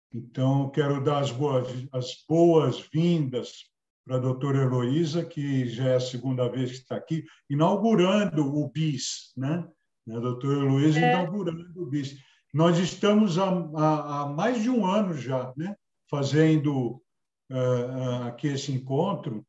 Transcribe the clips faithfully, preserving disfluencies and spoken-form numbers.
Então, quero dar as boas, as boas-vindas para a doutora Heloísa, que já é a segunda vez que está aqui, inaugurando o B I S, né? A doutora Heloísa É. inaugurando o B I S. Nós estamos há, há, há mais de um ano já, né? Fazendo uh, aqui esse encontro,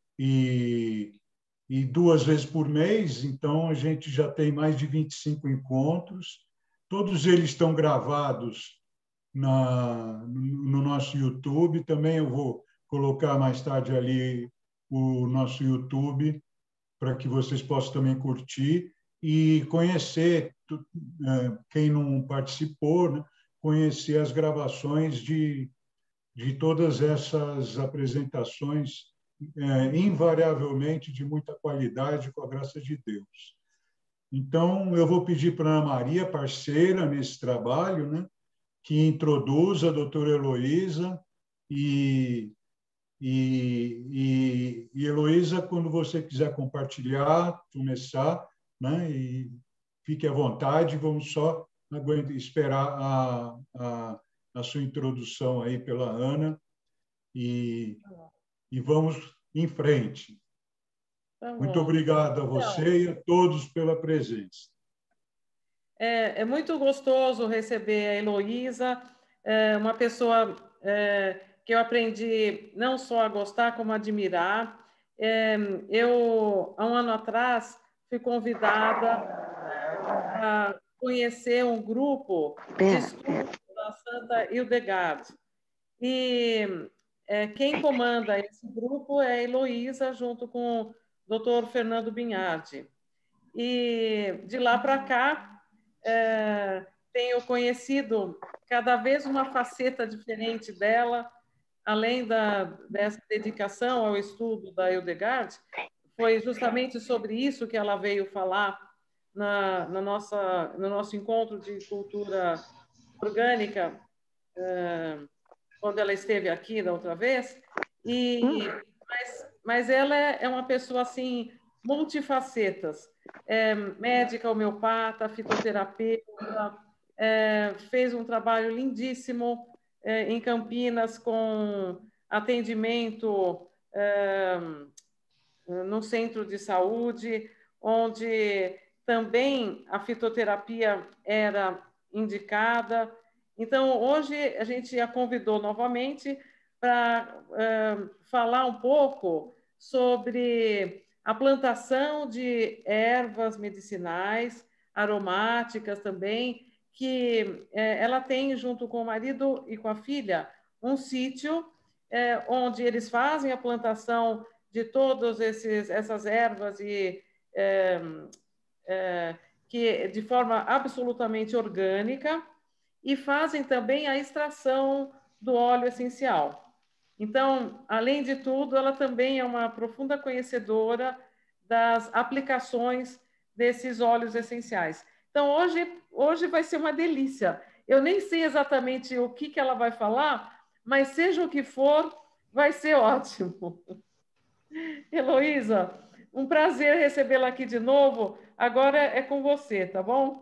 e, e duas vezes por mês, então a gente já tem mais de vinte e cinco encontros, todos eles estão gravados na, no nosso YouTube. Também eu vou colocar mais tarde ali o nosso YouTube para que vocês possam também curtir e conhecer, quem não participou, né? Conhecer as gravações de, de todas essas apresentações, é, invariavelmente de muita qualidade, com a graça de Deus. Então, eu vou pedir para a Ana Maria, parceira nesse trabalho, né? Que introduza a doutora Heloísa e, e, e, e Heloísa, quando você quiser compartilhar, começar, né? E fique à vontade, vamos só aguentar, esperar a, a, a sua introdução aí pela Ana e, e vamos em frente. Tá Muito bom. obrigado a Então, você e a todos pela presença. É, é muito gostoso receber a Heloísa, é uma pessoa é, que eu aprendi não só a gostar, como a admirar. É, eu, há um ano atrás, fui convidada a conhecer um grupo de estudo da Santa Hildegard. E é, quem comanda esse grupo é a Heloísa, junto com o doutor Fernando Binhardi. E de lá para cá, é, tenho conhecido cada vez uma faceta diferente dela, além da, dessa dedicação ao estudo da Hildegard. Foi justamente sobre isso que ela veio falar na, na nossa, no nosso encontro de cultura orgânica, é, quando ela esteve aqui da outra vez. E, mas, mas ela é, é uma pessoa assim multifacetas. É médica, homeopata, fitoterapeuta, é, fez um trabalho lindíssimo é, em Campinas com atendimento é, no centro de saúde, onde também a fitoterapia era indicada. Então, hoje a gente a convidou novamente para uh, falar um pouco sobre a plantação de ervas medicinais, aromáticas também, que eh, ela tem, junto com o marido e com a filha, um sítio eh, onde eles fazem a plantação de todas essas ervas e eh, eh, que de forma absolutamente orgânica, e fazem também a extração do óleo essencial. Então, além de tudo, ela também é uma profunda conhecedora das aplicações desses óleos essenciais. Então, hoje, hoje vai ser uma delícia. Eu nem sei exatamente o que, que ela vai falar, mas seja o que for, vai ser ótimo. Heloísa, um prazer recebê-la aqui de novo. Agora é com você, tá bom?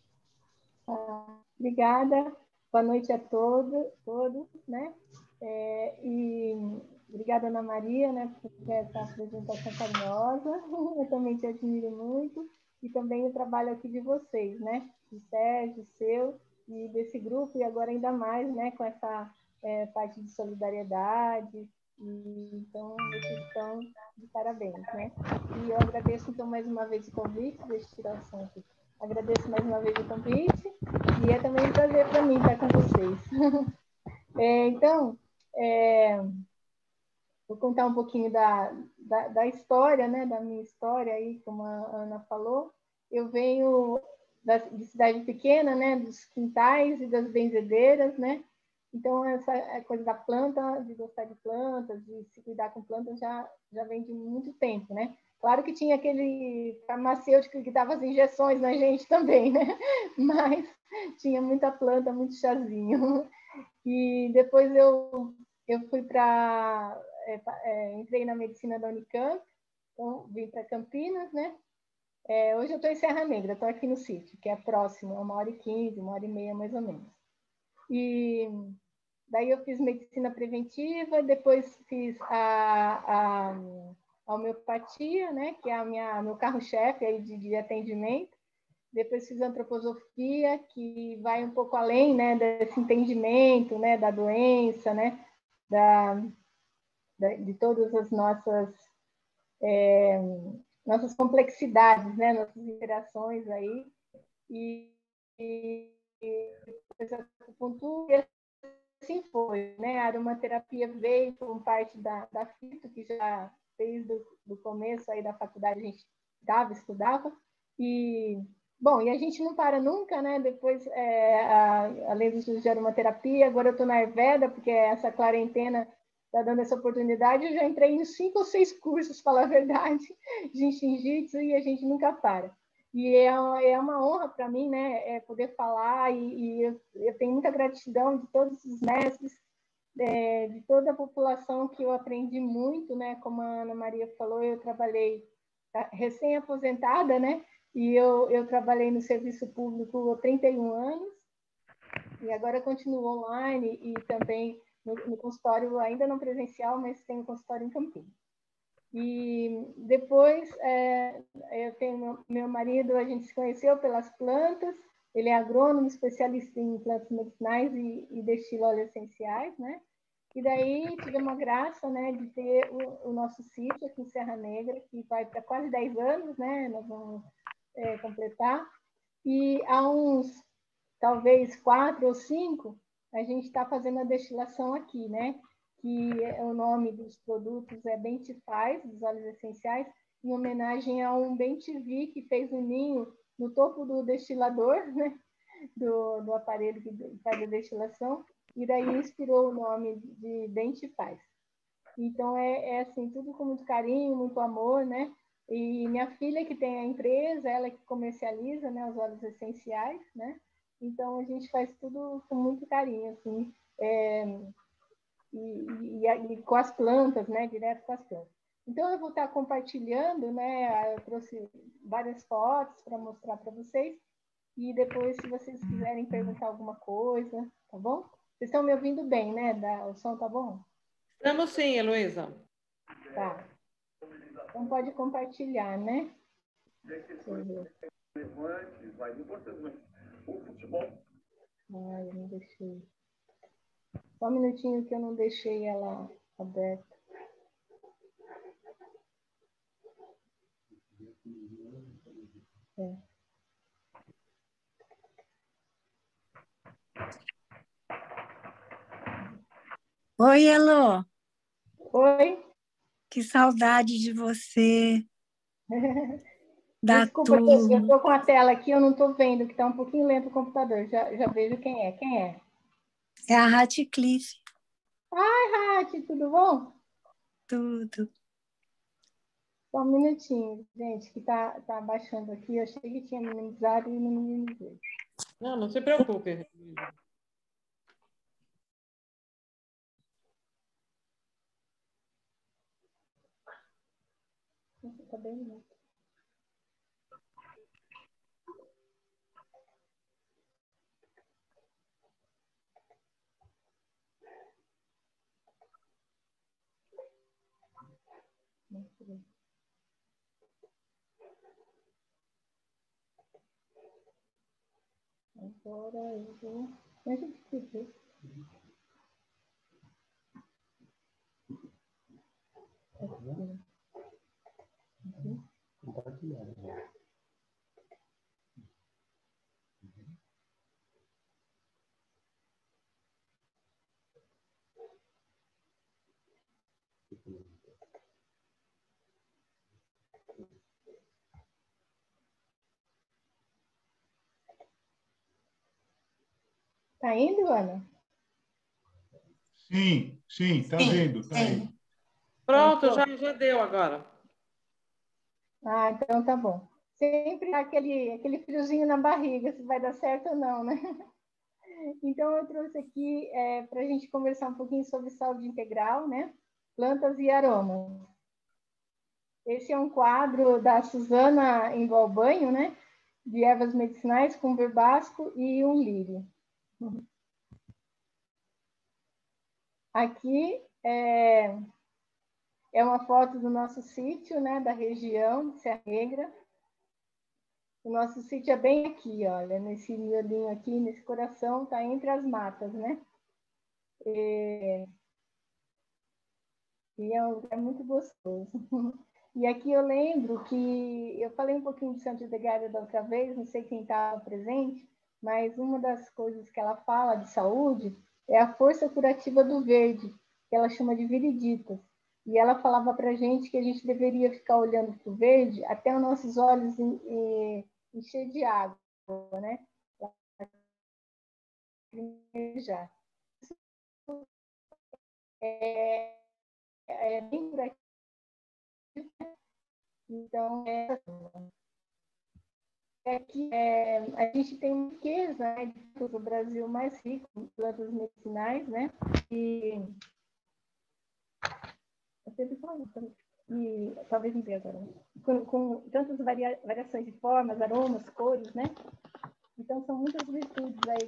Ah, obrigada. Boa noite a todos, todos, né? É, e obrigada, Ana Maria, né, por essa apresentação carinhosa. Eu também te admiro muito. E também o trabalho aqui de vocês, né? Do Sérgio, seu e desse grupo, e agora ainda mais, né, com essa é, parte de solidariedade. E, então, vocês estão de parabéns, né? E eu agradeço, então, mais uma vez o convite, deixa eu tirar o som aqui. Agradeço mais uma vez o convite e é também um prazer para mim estar com vocês. É, então, é, vou contar um pouquinho da, da, da história, né, da minha história aí, como a Ana falou. Eu venho da, de cidade pequena, né, dos quintais e das benzedeiras, né? Então, essa coisa da planta, de gostar de plantas, de se cuidar com plantas, já, já vem de muito tempo, né? Claro que tinha aquele farmacêutico que dava as injeções na gente também, né? Mas tinha muita planta, muito chazinho. E depois eu, eu fui para... É, é, entrei na medicina da Unicamp, então vim para Campinas, né? É, hoje eu estou em Serra Negra, estou aqui no sítio, que é próximo, uma hora e quinze, uma hora e meia mais ou menos. E daí eu fiz medicina preventiva, depois fiz a, a, a homeopatia, né, que é a minha, meu carro-chefe aí de, de atendimento. Depois fiz antroposofia, que vai um pouco além, né, desse entendimento, né, da doença, né, da, da, de todas as nossas, é, nossas complexidades, né, nossas interações aí. E, e, e acupuntura, assim foi, né? A aromaterapia veio como parte da, da Fito, que já desde o começo aí da faculdade a gente dava, estudava. E, bom, e a gente não para nunca, né? Depois, é, a, além do estudo de aromaterapia, agora eu estou na Ayurveda, porque essa quarentena está dando essa oportunidade. Eu já entrei em cinco ou seis cursos, para falar a verdade, de Shinjitsu, e a gente nunca para. E é, é uma honra para mim, né, é poder falar, e, e eu, eu tenho muita gratidão de todos os mestres, é, de toda a população que eu aprendi muito, né, como a Ana Maria falou, eu trabalhei recém-aposentada, né, e eu, eu trabalhei no serviço público há trinta e um anos, e agora continuo online e também no, no consultório, ainda não presencial, mas tenho consultório em Campinas. E depois, é, eu tenho meu, meu marido, a gente se conheceu pelas plantas, ele é agrônomo, especialista em plantas medicinais e, e destila óleos essenciais, né? E daí tivemos a graça, né, de ter o, o nosso sítio aqui em Serra Negra, que vai para quase dez anos, né? Nós vamos é, completar. E há uns, talvez, quatro ou cinco, a gente está fazendo a destilação aqui, né? Que é, o nome dos produtos é Bentifaz, dos óleos essenciais, em homenagem a um bem-te-vi que fez um ninho no topo do destilador, né? do, do aparelho que faz a destilação, e daí inspirou o nome de Bentifaz. Então, é, é assim, tudo com muito carinho, muito amor, né? E minha filha, que tem a empresa, ela que comercializa, né, os óleos essenciais, né? Então, a gente faz tudo com muito carinho, assim. É, E, e, e com as plantas, né? Direto com as plantas. Então, eu vou estar compartilhando, né? Eu trouxe várias fotos para mostrar para vocês. E depois, se vocês quiserem perguntar alguma coisa, tá bom? Vocês estão me ouvindo bem, né? Da, o som tá bom? Estamos sim, Heloísa. Tá. Então, pode compartilhar, né? Deixa eu ver. Ai, eu não deixei. Só um minutinho que eu não deixei ela aberta. É. Oi, Elô. Oi? Que saudade de você, da Desculpa, eu turma. estou com a tela aqui, eu não estou vendo, que está um pouquinho lento o computador. Já, já vejo quem é. Quem é? É a Ratcliffe. Ai, Rati, tudo bom? Tudo. Só um minutinho, gente, que tá, tá baixando aqui. Eu achei que tinha minimizado e não minimizei. Não, não se preocupe. Tá bem lento. Agora eu vou... Deixa eu esquecer. Tá indo, Ana? Sim, sim, está vendo, está indo. Pronto, já, já deu agora. Ah, então tá bom. Sempre dá aquele, aquele friozinho na barriga, se vai dar certo ou não, né? Então, eu trouxe aqui é, para a gente conversar um pouquinho sobre saúde integral, né? Plantas e aromas. Esse é um quadro da Suzana Embalbanho, né? De ervas medicinais com verbasco e um lírio. Aqui é, é uma foto do nosso sítio, né, da região de Serra Negra. O nosso sítio é bem aqui, olha, nesse miolinho aqui, nesse coração, está entre as matas, né? E, e é um lugar muito gostoso. E aqui eu lembro que eu falei um pouquinho de Santa Edgarda da outra vez, não sei quem estava presente, mas uma das coisas que ela fala de saúde é a força curativa do verde, que ela chama de viriditas. E ela falava para a gente que a gente deveria ficar olhando para o verde até os nossos olhos e, encher de água, né? Já. É, é bem curativo. Então, é, é que é, a gente tem uma riqueza, né, do Brasil mais rico em plantas medicinais, né? E eu sempre falo, e talvez não tenha agora, né? com, com tantas varia, variações de formas, aromas, cores, né? Então, são muitas virtudes aí.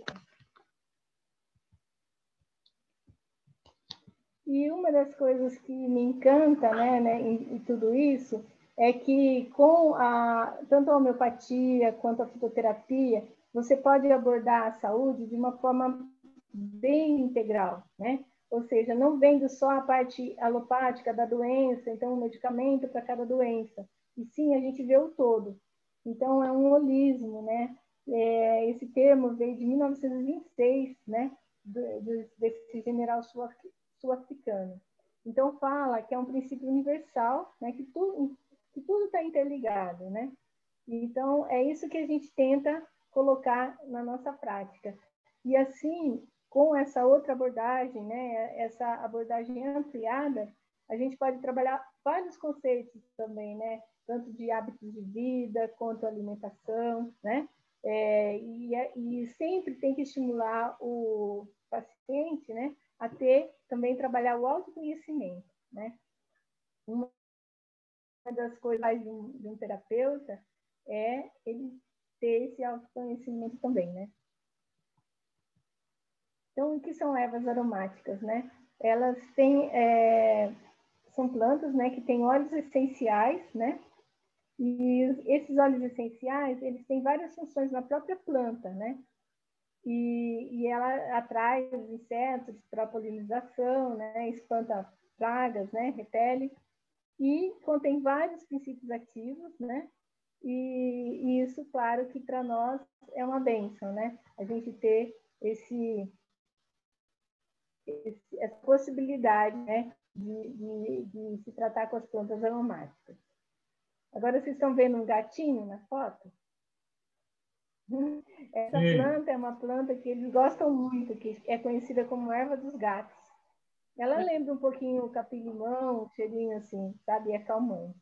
E uma das coisas que me encanta, né, né em, em tudo isso é que com a, tanto a homeopatia quanto a fitoterapia, você pode abordar a saúde de uma forma bem integral, né? Ou seja, não vendo só a parte alopática da doença, então um medicamento para cada doença, e sim a gente vê o todo. Então é um holismo, né? É, esse termo veio de mil novecentos e vinte e seis, né? Do, do, desse general sul-africano. Então fala que é um princípio universal, né? Que tudo que tudo está interligado, né? Então é isso que a gente tenta colocar na nossa prática. E assim, com essa outra abordagem, né, essa abordagem ampliada, a gente pode trabalhar vários conceitos também, né, tanto de hábitos de vida quanto alimentação, né, é, e, e sempre tem que estimular o paciente, né, a ter também trabalhar o autoconhecimento, né. Uma das coisas de um, de um terapeuta é ele ter esse autoconhecimento também, né. Então, o que são ervas aromáticas, né? Elas têm, é, são plantas, né, que têm óleos essenciais, né? E esses óleos essenciais, eles têm várias funções na própria planta, né? E, e ela atrai os insetos para a polinização, né? Espanta pragas, né? Repele. E contém vários princípios ativos, né? E, e isso, claro, que para nós é uma bênção, né? A gente ter esse essa possibilidade, né, de, de, de se tratar com as plantas aromáticas. Agora, vocês estão vendo um gatinho na foto? Essa Sim. planta é uma planta que eles gostam muito, que é conhecida como erva dos gatos. Ela lembra um pouquinho o capim-limão, um cheirinho assim, sabe? É calmante.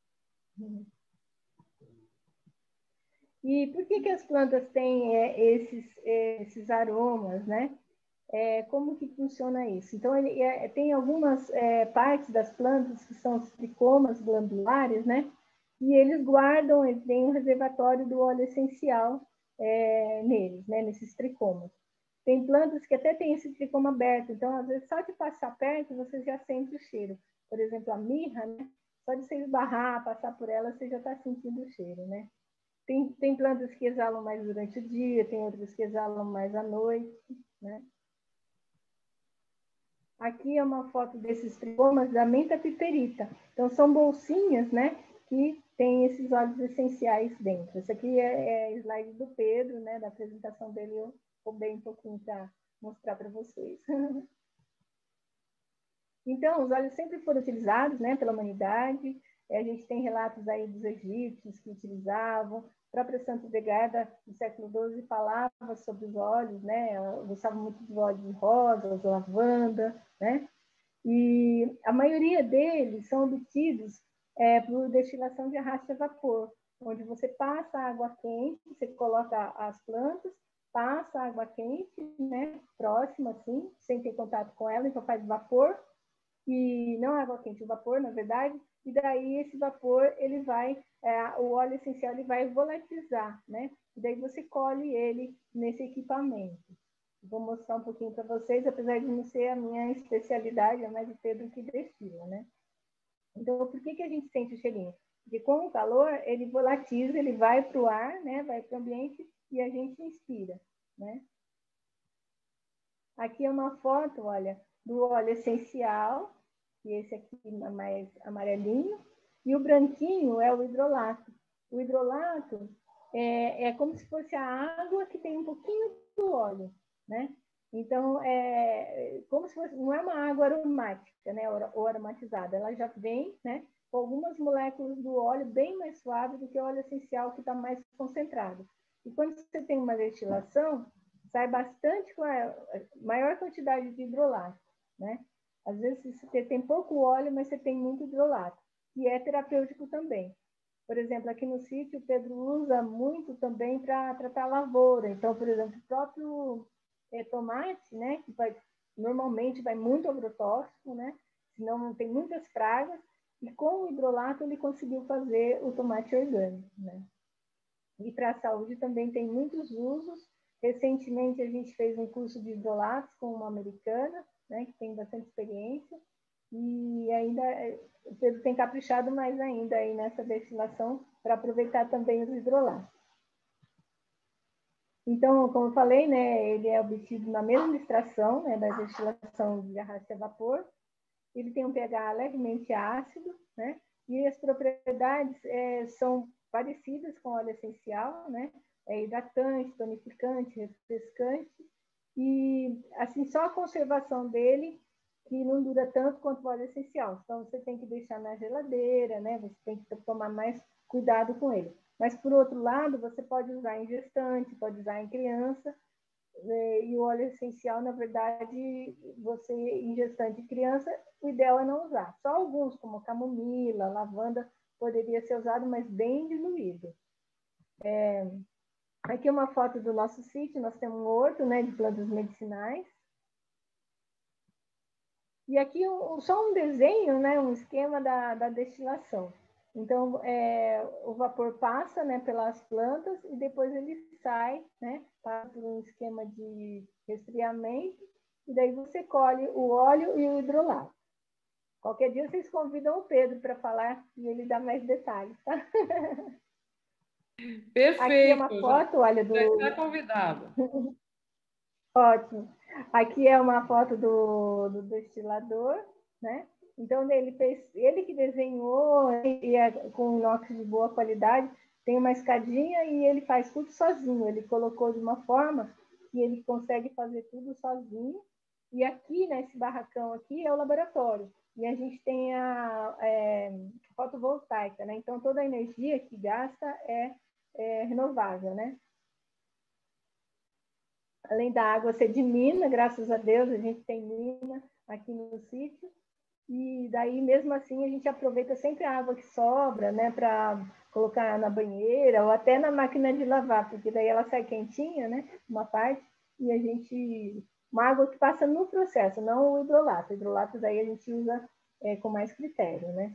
E por que que as plantas têm é, esses, esses aromas, né? É, como que funciona isso? Então, ele é, tem algumas é, partes das plantas que são os tricomas glandulares, né? E eles guardam, eles têm um reservatório do óleo essencial é, neles, né? Nesses tricomas. Tem plantas que até têm esse tricoma aberto, então, às vezes, só de passar perto, você já sente o cheiro. Por exemplo, a mirra, né? Só de você esbarrar, passar por ela, você já está sentindo o cheiro, né? Tem, tem plantas que exalam mais durante o dia, tem outras que exalam mais à noite, né? Aqui é uma foto desses tricomas da menta piperita. Então, são bolsinhas, né, que tem esses óleos essenciais dentro. Esse aqui é, é slide do Pedro, né, da apresentação dele. Eu roubei um pouquinho para mostrar para vocês. Então, os óleos sempre foram utilizados, né, pela humanidade. A gente tem relatos aí dos egípcios que utilizavam. A própria Santa Edgarda, no século doze, falava sobre os óleos, né? Ela gostava muito dos óleos de rosas, lavanda, né? E a maioria deles são obtidos é, por destilação de arraste a vapor, onde você passa água quente, você coloca as plantas, passa água quente, né? Próxima, assim, sem ter contato com ela, então faz vapor, e não água quente, o vapor, na verdade, e daí esse vapor, ele vai, é, o óleo essencial, ele vai volatilizar, né? E daí você colhe ele nesse equipamento. Vou mostrar um pouquinho para vocês, apesar de não ser a minha especialidade, é mais o Pedro que destila, né? Então, por que que a gente sente o cheirinho? Porque com o calor, ele volatiza, ele vai para o ar, né? Vai para o ambiente e a gente inspira, né? Aqui é uma foto, olha, do óleo essencial, que esse aqui é mais amarelinho, e o branquinho é o hidrolato. O hidrolato é, é como se fosse a água que tem um pouquinho do óleo, né? Então, é como se fosse, não é uma água aromática, né, ou aromatizada, ela já vem, né, com algumas moléculas do óleo bem mais suave do que o óleo essencial, que está mais concentrado. E quando você tem uma destilação, sai bastante com a maior quantidade de hidrolato, né? Às vezes você tem pouco óleo, mas você tem muito hidrolato, e é terapêutico também. Por exemplo, aqui no sítio, o Pedro usa muito também para tratar a lavoura. Então, por exemplo, o próprio é, tomate, né, que vai, normalmente vai muito agrotóxico, né, senão não tem muitas pragas, e com o hidrolato ele conseguiu fazer o tomate orgânico, né. E para a saúde também tem muitos usos. Recentemente a gente fez um curso de hidrolatos com uma americana, né, que tem bastante experiência, e ainda o Pedro tem caprichado mais ainda aí nessa destilação para aproveitar também os hidrolatos. Então, como eu falei, né, ele é obtido na mesma extração, né, da destilação de arraste a vapor. Ele tem um pH levemente ácido, né, e as propriedades é, são parecidas com o óleo essencial, né, é hidratante, tonificante, refrescante, e assim só a conservação dele que não dura tanto quanto o óleo essencial. Então, você tem que deixar na geladeira, né? Você tem que tomar mais cuidado com ele. Mas, por outro lado, você pode usar em gestante, pode usar em criança, e o óleo essencial, na verdade, você, em gestante e criança, o ideal é não usar. Só alguns, como camomila, lavanda, poderia ser usado, mas bem diluído. É... Aqui uma foto do nosso sítio, nós temos um horto, né, de plantas medicinais. E aqui um, só um desenho, né, um esquema da, da destilação. Então, é, o vapor passa, né, pelas plantas e depois ele sai, né, passa por um esquema de resfriamento e daí você colhe o óleo e o hidrolato. Qualquer dia vocês convidam o Pedro para falar e ele dá mais detalhes, tá? Perfeito. Aqui é uma foto, olha, do... Já está convidado. Ótimo. Aqui é uma foto do, do destilador, né? Então, ele, fez, ele que desenhou, e é com inox de boa qualidade, tem uma escadinha e ele faz tudo sozinho. Ele colocou de uma forma que ele consegue fazer tudo sozinho. E aqui, nesse barracão aqui, é o laboratório. E a gente tem a é, fotovoltaica, né? Então, toda a energia que gasta é, é renovável, né? Além da água ser de mina, graças a Deus, a gente tem mina aqui no sítio. E daí, mesmo assim, a gente aproveita sempre a água que sobra, né, para colocar na banheira ou até na máquina de lavar, porque daí ela sai quentinha, né, uma parte, e a gente... Uma água que passa no processo, não o hidrolato. O hidrolato daí a gente usa é, com mais critério, né.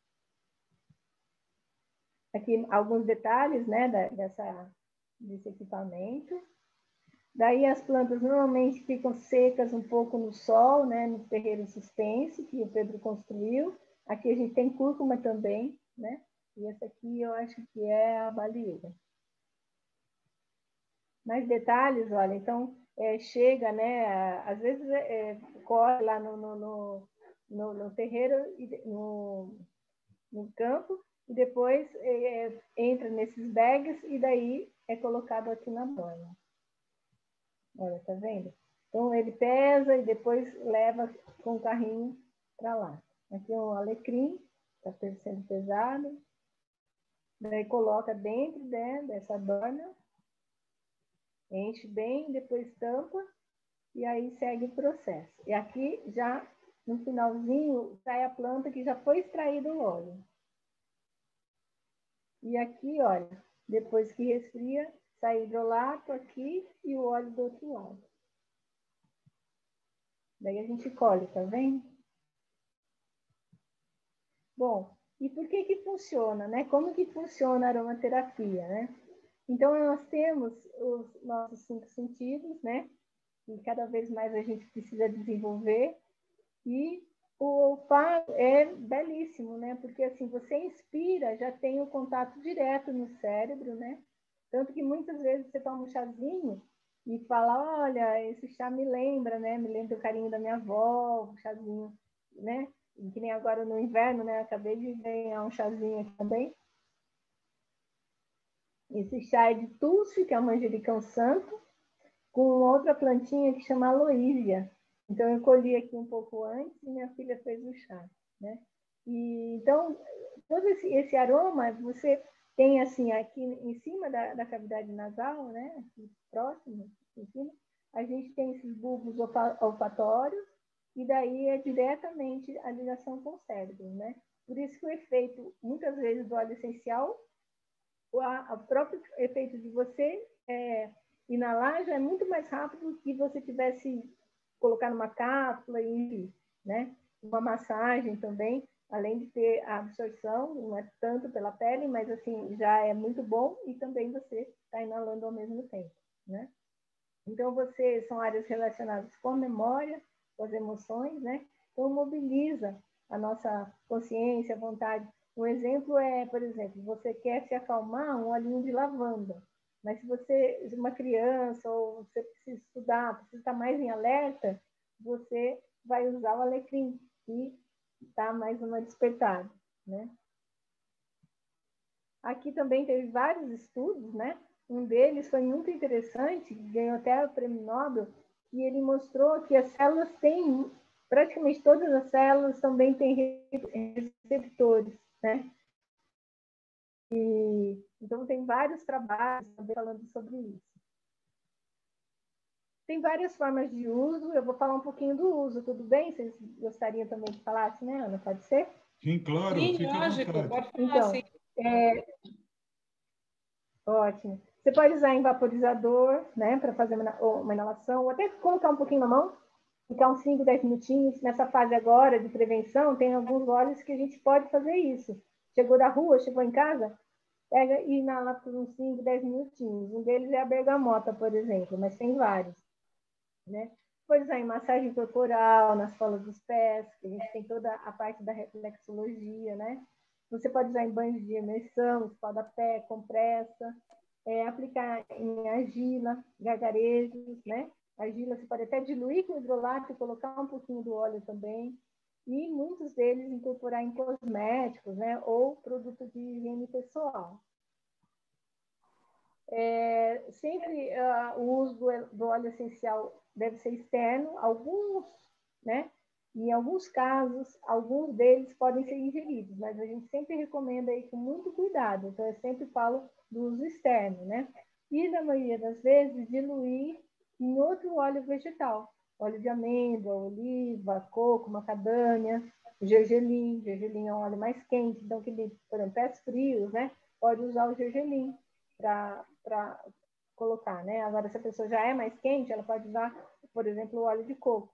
Aqui alguns detalhes, né, dessa, desse equipamento. Daí as plantas normalmente ficam secas um pouco no sol, né, no terreiro suspense, que o Pedro construiu. Aqui a gente tem cúrcuma também, né? E essa aqui eu acho que é a baleeira. Mais detalhes, olha, então é, chega, né? Às vezes é, corre lá no, no, no, no, no terreiro, no, no campo, e depois é, entra nesses bags e daí é colocado aqui na banha. Olha, tá vendo? Então, ele pesa e depois leva com o carrinho para lá. Aqui é um alecrim, está sendo pesado. Daí coloca dentro, né, dessa dona, enche bem, depois tampa e aí segue o processo. E aqui já, no finalzinho, sai a planta que já foi extraído o óleo. E aqui, olha, depois que resfria, sai hidrolato aqui e o óleo do outro lado. Daí a gente colhe, tá vendo? Bom, e por que que funciona, né? Como que funciona a aromaterapia, né? Então, nós temos os nossos cinco sentidos, né? que cada vez mais a gente precisa desenvolver. E o olfato é belíssimo, né? Porque assim, você inspira, já tem o contato direto no cérebro, né? Tanto que muitas vezes você toma um chazinho e fala, olha, esse chá me lembra, né? Me lembra o carinho da minha avó, o chazinho, né? Que nem agora no inverno, né? Acabei de ganhar um chazinho aqui também. Esse chá é de Tulsi, que é o manjericão santo, com outra plantinha que chama aloísia. Então, eu colhi aqui um pouco antes e minha filha fez o chá, né? E, então, todo esse, esse aroma, você tem, assim, aqui em cima da, da cavidade nasal, né? Aqui próximo, em cima, a gente tem esses bulbos olfatórios e daí é diretamente a ligação com o cérebro, né? Por isso que o efeito, muitas vezes, do óleo essencial, o, a, o próprio efeito de você é, inalar já é muito mais rápido que você tivesse colocar numa cápsula e, né? Uma massagem também, além de ter a absorção, não é tanto pela pele, mas assim, já é muito bom e também você está inalando ao mesmo tempo, né? Então, você, são áreas relacionadas com a memória, com as emoções, né? Então, mobiliza a nossa consciência, a vontade. Um exemplo é, por exemplo, você quer se acalmar, um olhinho de lavanda. Mas se você, uma criança, ou você precisa estudar, precisa estar mais em alerta, você vai usar o alecrim, que dá mais uma despertada, né? Aqui também teve vários estudos, né? Um deles foi muito interessante, ganhou até o prêmio Nobel, e ele mostrou que as células têm, praticamente todas as células também têm receptores, né? E, então, tem vários trabalhos também falando sobre isso. Tem várias formas de uso, eu vou falar um pouquinho do uso, tudo bem? Vocês gostariam também de falar assim, né, Ana? Pode ser? Sim, claro, Sim, fica à lógico, vontade. pode falar Então, assim. é... ótimo. Você pode usar em vaporizador, né, para fazer uma inalação, ou até colocar um pouquinho na mão, ficar uns cinco, dez minutinhos. Nessa fase agora de prevenção, tem alguns óleos que a gente pode fazer isso. Chegou da rua, chegou em casa, pega e inala por uns cinco, dez minutinhos. Um deles é a bergamota, por exemplo, mas tem vários, né? Pode usar em massagem corporal, nas solas dos pés, que a gente tem toda a parte da reflexologia, né? Você pode usar em banhos de imersão, espada-pé, compressa, é, aplicar em argila, gargarejos, né? Argila você pode até diluir com hidrolato e colocar um pouquinho do óleo também. E muitos deles incorporar em cosméticos, né? Ou produto de higiene pessoal. É, sempre uh, o uso do, do óleo essencial deve ser externo, alguns, né? Em alguns casos, alguns deles podem ser ingeridos, mas a gente sempre recomenda aí com muito cuidado. Então, eu sempre falo do uso externo, né? E, na maioria das vezes, diluir em outro óleo vegetal. Óleo de amêndoa, oliva, coco, macadâmia, gergelim. Gergelim é um óleo mais quente, então, que, por exemplo, pés frios, né? Pode usar o gergelim para colocar, né? Agora, se a pessoa já é mais quente, ela pode usar, por exemplo, o óleo de coco.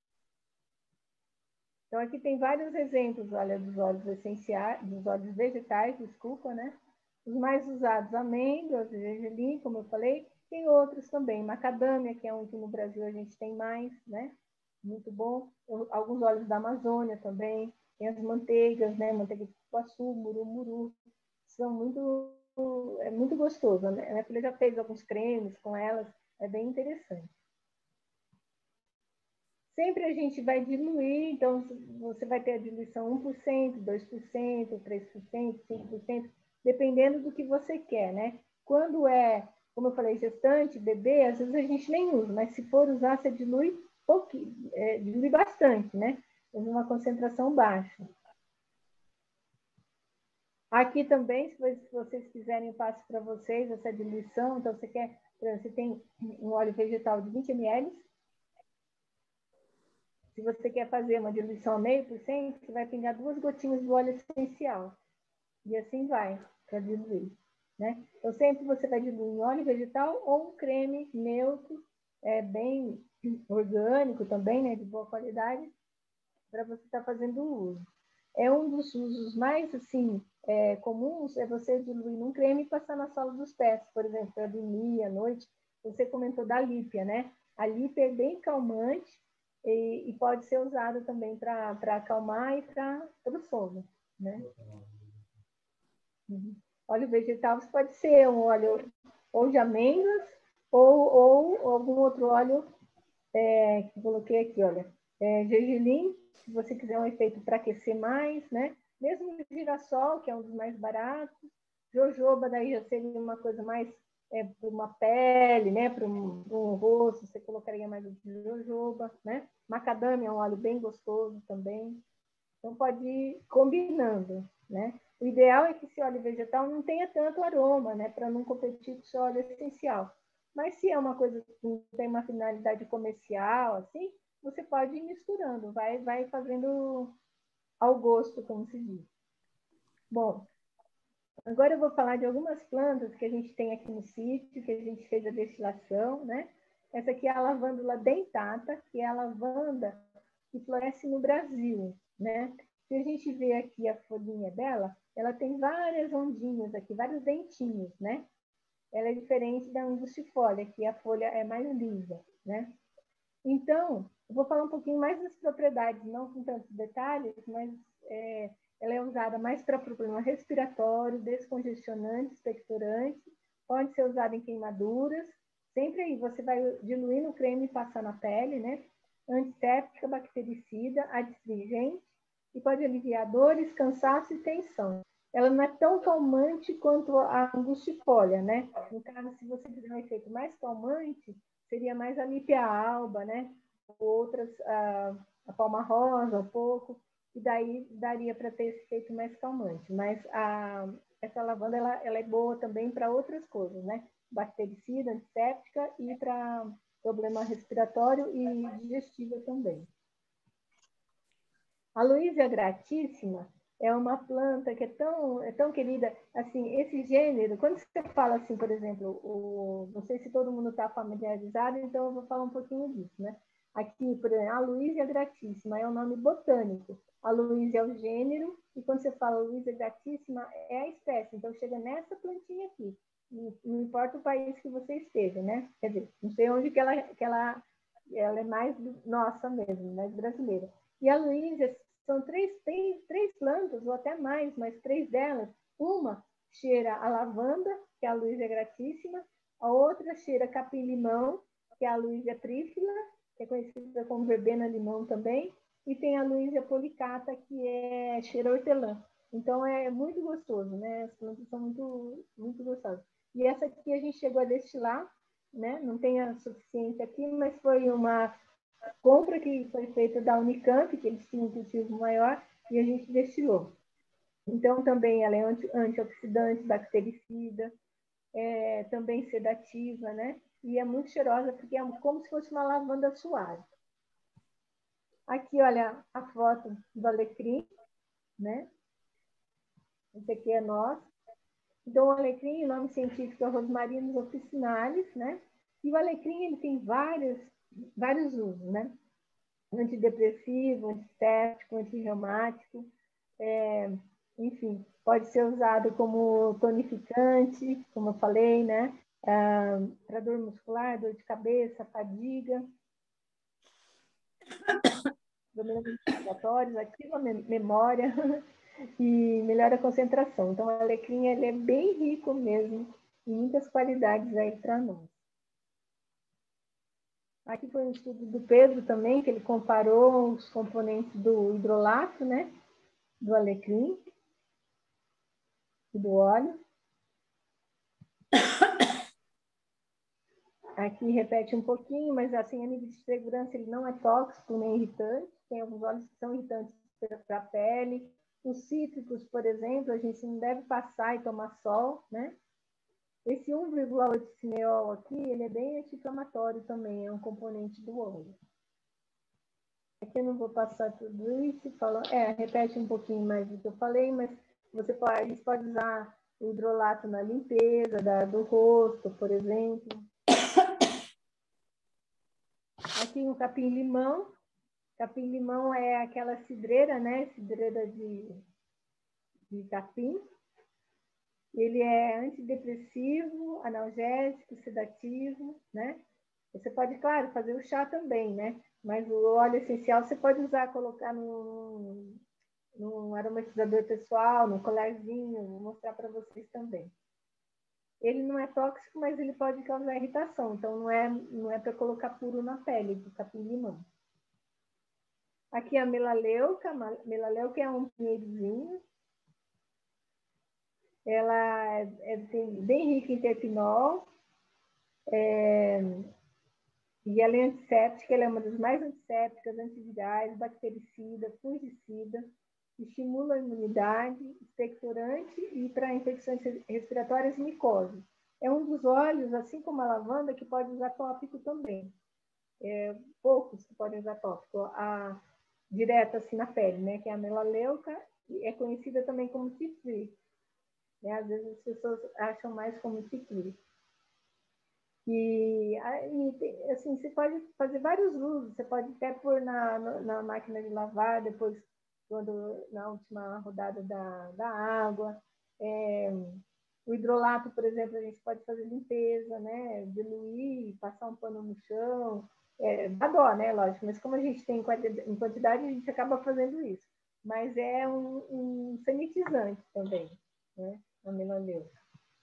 Então, aqui tem vários exemplos, olha, dos óleos essenciais, dos óleos vegetais, desculpa, né? Os mais usados, amêndoas, gergelim, como eu falei, tem outros também, macadâmia, que é um que no Brasil a gente tem mais, né? Muito bom. Alguns óleos da Amazônia também, tem as manteigas, né? Manteiga de cupuaçu, murumuru, são muito, é muito gostoso, né? A minha filha já fez alguns cremes com elas, é bem interessante. Sempre a gente vai diluir, então você vai ter a diluição um por cento, dois por cento, três por cento, cinco por cento, dependendo do que você quer, né? Quando é, como eu falei, gestante, bebê, às vezes a gente nem usa, mas se for usar, você dilui pouquinho, é, dilui bastante, né? Uma concentração baixa. Aqui também, se vocês quiserem, eu passo para vocês essa diluição. Então, você quer, você tem um óleo vegetal de vinte mililitros. Se você quer fazer uma diluição a meio por cento, você vai pingar duas gotinhas do óleo essencial. E assim vai, para diluir, né? Então, sempre você vai diluir em óleo vegetal ou um creme neutro, é, bem orgânico também, né? De boa qualidade, para você estar tá fazendo o uso. É um dos usos mais, assim, é, comuns, é você diluir num creme e passar na sola dos pés, por exemplo, para dormir à noite. Você comentou da lípia, né? A lipa é bem calmante e, e pode ser usado também para acalmar e para o sono, né? Uhum. Óleo vegetal pode ser um óleo ou de amêndoas ou, ou algum outro óleo é, que coloquei aqui, olha. É, gergelim, se você quiser um efeito para aquecer mais, né? Mesmo o girassol, que é um dos mais baratos. Jojoba, daí já seria uma coisa mais é, para uma pele, né? Para um, um rosto, você colocaria mais o de jojoba, né? Macadâmia é um óleo bem gostoso também. Então, pode ir combinando, né? O ideal é que esse óleo vegetal não tenha tanto aroma, né? Para não competir com o óleo essencial. Mas se é uma coisa que não tem uma finalidade comercial, assim, você pode ir misturando, vai, vai fazendo ao gosto, como se diz. Bom, agora eu vou falar de algumas plantas que a gente tem aqui no sítio, que a gente fez a destilação, né? Essa aqui é a lavândula dentata, que é a lavanda que floresce no Brasil, né? Se a gente vê aqui a folhinha dela, ela tem várias ondinhas aqui, vários dentinhos, né? Ela é diferente da angustifolia, que a folha é mais lisa, né? Então, eu vou falar um pouquinho mais das propriedades, não com tantos detalhes, mas é, ela é usada mais para problema respiratório, descongestionante, expectorante, pode ser usada em queimaduras, sempre aí você vai diluir no creme e passar na pele, né? Antisséptica, bactericida, adstringente, e pode aliviar dores, cansaço e tensão. Ela não é tão calmante quanto a angustifolia, né? No caso, se você quiser um efeito mais calmante, seria mais a lípia alba, né? Outras, a, a palma rosa, um pouco, e daí daria para ter esse efeito mais calmante. Mas a, essa lavanda, ela, ela é boa também para outras coisas, né? Bactericida, antisséptica e para problema respiratório e digestivo também. A Aloísia gratíssima é uma planta que é tão, é tão querida, assim, esse gênero, quando você fala assim, por exemplo, o, não sei se todo mundo está familiarizado, então eu vou falar um pouquinho disso, né? Aqui, por exemplo, a Aloísia gratíssima é o nome botânico, a Aloísia é o gênero, e quando você fala Aloísia gratíssima é a espécie, então chega nessa plantinha aqui, não, não importa o país que você esteja, né? Quer dizer, não sei onde que ela, que ela, ela é mais nossa mesmo, mais brasileira. E a Aloísia são três, tem três plantas, ou até mais, mas três delas. Uma cheira a lavanda, que é a Aloísia gratíssima. A outra cheira capim-limão, que é a Aloísia trífila, que é conhecida como verbena-limão também. E tem a Aloísia policata, que é cheira hortelã. Então, é muito gostoso, né? As plantas são muito, muito gostosas. E essa aqui a gente chegou a destilar, né? Não tem a suficiência aqui, mas foi uma compra que foi feita da Unicamp, que eles tinham um cultivo maior, e a gente destilou. Então, também ela é anti, antioxidante, bactericida, é, também sedativa, né? E é muito cheirosa, porque é como se fosse uma lavanda suave. Aqui, olha a foto do alecrim, né? Esse aqui é nosso. Então, o alecrim, o nome científico é Rosmarinus officinalis, né? E o alecrim, ele tem vários, vários usos, né? Antidepressivo, antisséptico, antirreumático, é, enfim, pode ser usado como tonificante, como eu falei, né? Ah, para dor muscular, dor de cabeça, fadiga, problemas respiratórios, ativa a memória e melhora a concentração. Então, o alecrim ele é bem rico mesmo, em muitas qualidades aí para nós. Aqui foi um estudo do Pedro também, que ele comparou os componentes do hidrolato, né? Do alecrim e do óleo. Aqui repete um pouquinho, mas assim, a nível de segurança ele não é tóxico nem irritante. Tem alguns óleos que são irritantes para a pele. Os cítricos, por exemplo, a gente não deve passar e tomar sol, né? Esse um vírgula oito cineol aqui, ele é bem anti-inflamatório também, é um componente do óleo. Aqui eu não vou passar tudo isso, falando, é, repete um pouquinho mais do que eu falei, mas você pode, a gente pode usar o hidrolato na limpeza da, do rosto, por exemplo. Aqui um capim-limão. Capim-limão é aquela cidreira, né? Cidreira de, de capim. Ele é antidepressivo, analgésico, sedativo, né? Você pode, claro, fazer o chá também, né? Mas o óleo essencial você pode usar, colocar num, num aromatizador pessoal, num colarzinho, vou mostrar para vocês também. Ele não é tóxico, mas ele pode causar irritação, então não é, não é para colocar puro na pele do capim-limão. Aqui a melaleuca, melaleuca é um pinheirozinho. Ela é, é bem rica em terpenol, é, e ela é antisséptica, ela é uma das mais antissépticas, antivirais, bactericida, fungicida, estimula a imunidade, expectorante e para infecções respiratórias e micose. É um dos óleos, assim como a lavanda, que pode usar tópico também. É, poucos que podem usar tópico, a, direto assim na pele, né? Que é a melaleuca, é conhecida também como tea tree. Né? Às vezes as pessoas acham mais como tea tree. E, e assim, você pode fazer vários usos, você pode até pôr na, na máquina de lavar, depois, quando, na última rodada da, da água. É, o hidrolato, por exemplo, a gente pode fazer limpeza, né? Diluir, passar um pano no chão. É, dá dó, né? Lógico, mas como a gente tem em quantidade, a gente acaba fazendo isso. Mas é um, um sanitizante também, né? A melaleuca.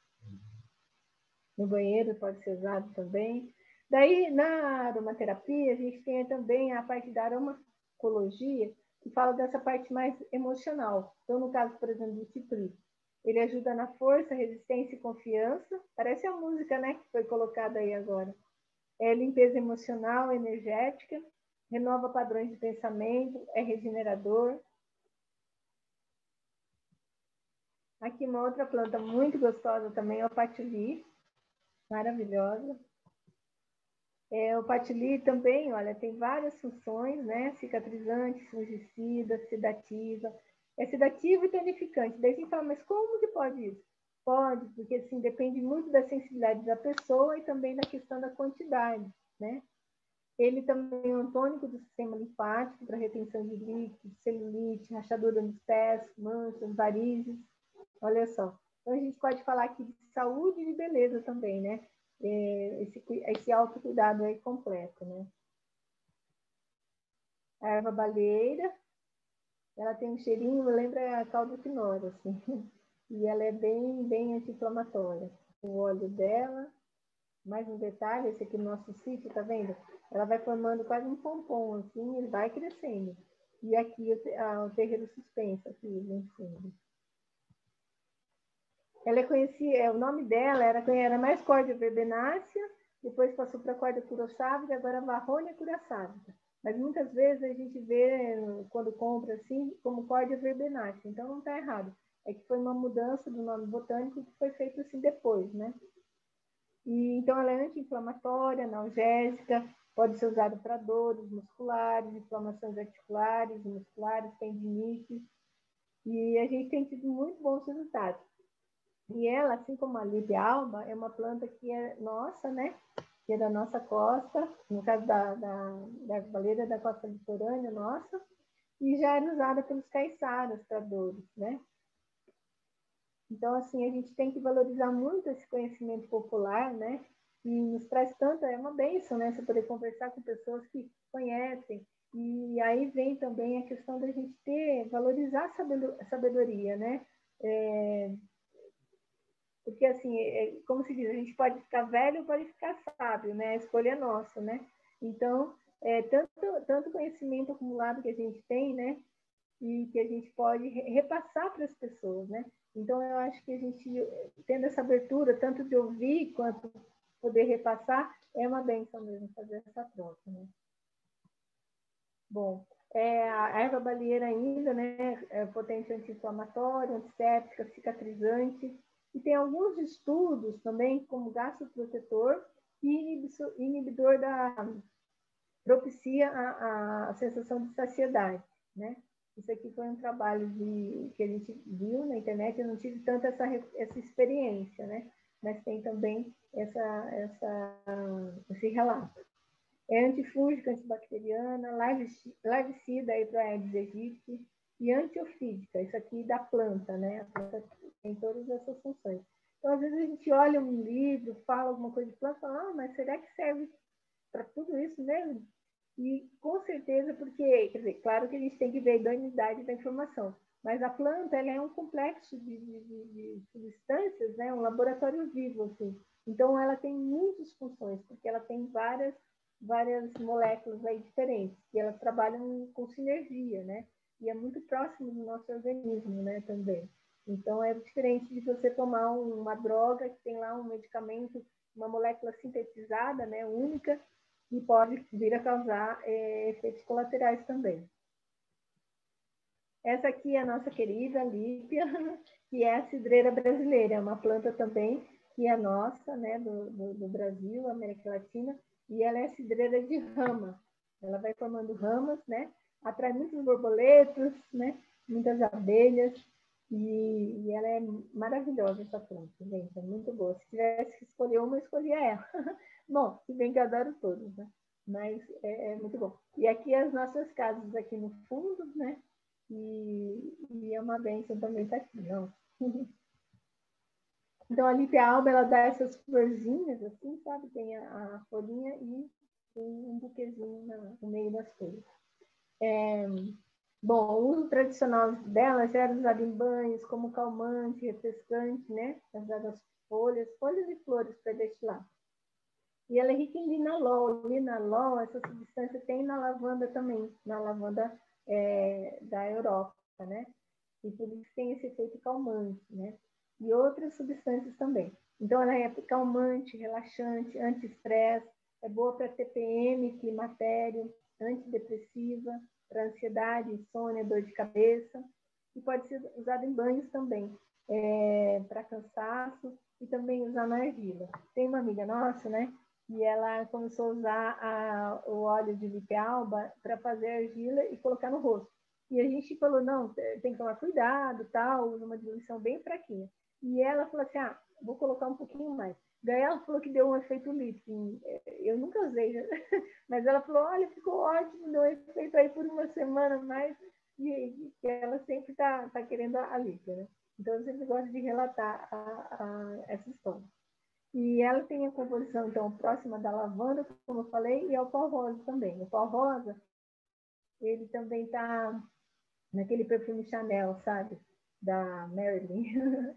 No banheiro pode ser usado também. Daí, na aromaterapia, a gente tem também a parte da aromacologia, que fala dessa parte mais emocional. Então, no caso, por exemplo, do Cipri, ele ajuda na força, resistência e confiança. Parece a música, né, que foi colocada aí agora. É limpeza emocional, energética, renova padrões de pensamento, é regenerador. Aqui uma outra planta muito gostosa também é o patchouli, maravilhosa. É, o patchouli também, olha, tem várias funções, né? Cicatrizante, fungicida, sedativa. É sedativo e tonificante. Daí a gente fala, mas como que pode isso? Pode, porque assim, depende muito da sensibilidade da pessoa e também da questão da quantidade, né? Ele também é um tônico do sistema linfático para retenção de líquidos, celulite, rachadura nos pés, manchas, varizes. Olha só. Então a gente pode falar aqui de saúde e de beleza também, né? Esse, esse autocuidado aí completo, né? A erva baleeira, ela tem um cheirinho, lembra a caldo quinora, assim. E ela é bem, bem anti-inflamatória. O óleo dela, mais um detalhe, esse aqui no nosso sítio, tá vendo? Ela vai formando quase um pompom, assim, ele vai crescendo. E aqui o terreiro suspenso, aqui no fundo. Ela é conhecida, o nome dela era, era mais Cordia verbenácea, depois passou para Cordia curosávica, agora Varronia curasávica. Mas muitas vezes a gente vê, quando compra assim, como Cordia verbenácea. Então não está errado. É que foi uma mudança do nome botânico que foi feito assim depois, né? E, então ela é anti-inflamatória, analgésica, pode ser usada para dores musculares, inflamações articulares, musculares, tendinite. E a gente tem tido muito bons resultados. E ela, assim como a Líbia alba, é uma planta que é nossa, né? Que é da nossa costa, no caso da, da, da baleira da costa litorânea nossa, e já era usada pelos caiçaras para dores, né? Então, assim, a gente tem que valorizar muito esse conhecimento popular, né? E nos traz tanto, é uma bênção, né? Você poder conversar com pessoas que conhecem. E aí vem também a questão da gente ter, valorizar a sabedoria, né? É, porque, assim, é, como se diz, a gente pode ficar velho ou pode ficar sábio, né? A escolha é nossa, né? Então, é, tanto, tanto conhecimento acumulado que a gente tem, né? E que a gente pode repassar para as pessoas, né? Então, eu acho que a gente, tendo essa abertura, tanto de ouvir quanto poder repassar, é uma bênção mesmo fazer essa troca, né? Bom, é, a erva baleeira ainda, né? É potente anti-inflamatória, antisséptica, cicatrizante. E tem alguns estudos também como gastroprotetor e inibidor da... propicia a, a sensação de saciedade, né? Isso aqui foi um trabalho de, que a gente viu na internet, eu não tive tanto essa, essa experiência, né? Mas tem também essa, essa, esse relato. É antifúngica, antibacteriana, larvicida para a Aedes aegypti e antiofídica, isso aqui da planta, né? A planta tem todas essas funções. Então, às vezes a gente olha um livro, fala alguma coisa de planta, fala, ah, mas será que serve para tudo isso mesmo? E com certeza, porque, quer dizer, claro que a gente tem que ver a idoneidade da informação, mas a planta ela é um complexo de, de, de substâncias, né? Um laboratório vivo, assim. Então, ela tem muitas funções, porque ela tem várias, várias moléculas aí diferentes, e elas trabalham com sinergia, né? E é muito próximo do nosso organismo, né, também. Então, é diferente de você tomar uma droga que tem lá um medicamento, uma molécula sintetizada, né, única, e pode vir a causar é, efeitos colaterais também. Essa aqui é a nossa querida Lípia, que é a cidreira brasileira, é uma planta também que é nossa, né, do, do, do Brasil, América Latina, e ela é cidreira de rama. Ela vai formando ramas, né, atrai muitos borboletos, né, muitas abelhas, e, e ela é maravilhosa, essa planta, gente, é muito boa. Se tivesse que escolher uma, eu escolhia ela. Bom, se bem que eu adoro todos, né, mas é, é muito bom. E aqui as nossas casas aqui no fundo, né, e, e é uma bênção também estar aqui, não? Então, a Lípia alba, ela dá essas florzinhas, assim, sabe? Tem a, a folhinha e tem um buquezinho na, no meio das folhas. É, bom, o uso tradicional dela já era usado em banhos como calmante, refrescante, né? As folhas, folhas e flores para destilar. E ela é rica em linalol. Linalol, essa substância tem na lavanda também, na lavanda é, da Europa, né? E por isso tem esse efeito calmante, né? E outras substâncias também. Então, ela é calmante, relaxante, anti-estresse, é boa para T P M, climatério, antidepressiva, para ansiedade, insônia, dor de cabeça, e pode ser usada em banhos também, é, para cansaço, e também usar na argila. Tem uma amiga nossa, né? E ela começou a usar a, o óleo de Lípia alba para fazer argila e colocar no rosto. E a gente falou, não, tem que tomar cuidado, tal, usa uma diluição bem fraquinha. E ela falou assim, ah, vou colocar um pouquinho mais. Daí ela falou que deu um efeito lifting. Eu nunca usei, mas ela falou, olha, ficou ótimo, deu um efeito aí por uma semana mais, e que ela sempre está tá querendo a Lípia, né? Então, eu sempre gosto de relatar a, a, essa história. E ela tem a composição, então, próxima da lavanda, como eu falei, e ao pó rosa também. O pó rosa, ele também está naquele perfume Chanel, sabe? Da Marilyn.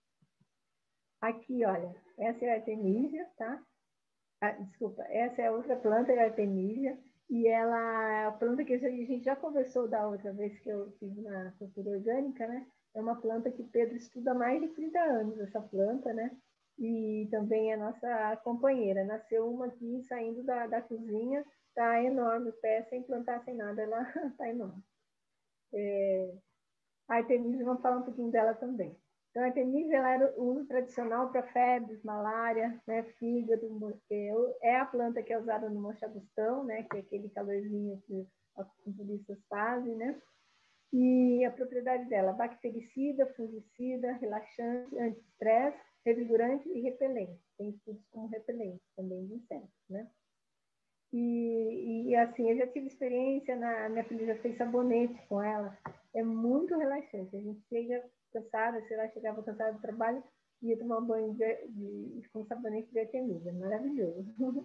Aqui, olha, essa é a Artemisia, tá? Ah, desculpa, essa é outra planta, é a Artemisia, e ela é a planta que a gente já conversou da outra vez que eu estive na cultura orgânica, né? É uma planta que Pedro estuda há mais de trinta anos, essa planta, né? E também é nossa companheira. Nasceu uma aqui, saindo da, da cozinha, tá enorme, o pé sem plantar, sem nada, ela tá enorme. É, a Artemisia, vamos falar um pouquinho dela também. Então, a Artemisia ela era o uso tradicional para febres, malária, né, fígado, mosqueiro. É a planta que é usada no monchabustão, né, que é aquele calorzinho que os acupunturistas fazem, né? E a propriedade dela, bactericida, fungicida, relaxante, anti-estresse, revigorante e repelente. Tem estudos como repelente também de insetos, né? E, e, assim, eu já tive experiência, na, minha filha já fez sabonete com ela, é muito relaxante, a gente chega cansada, sei lá, chegava cansada do trabalho, ia tomar um banho de, de, com sabonete de Artemisia, maravilhoso.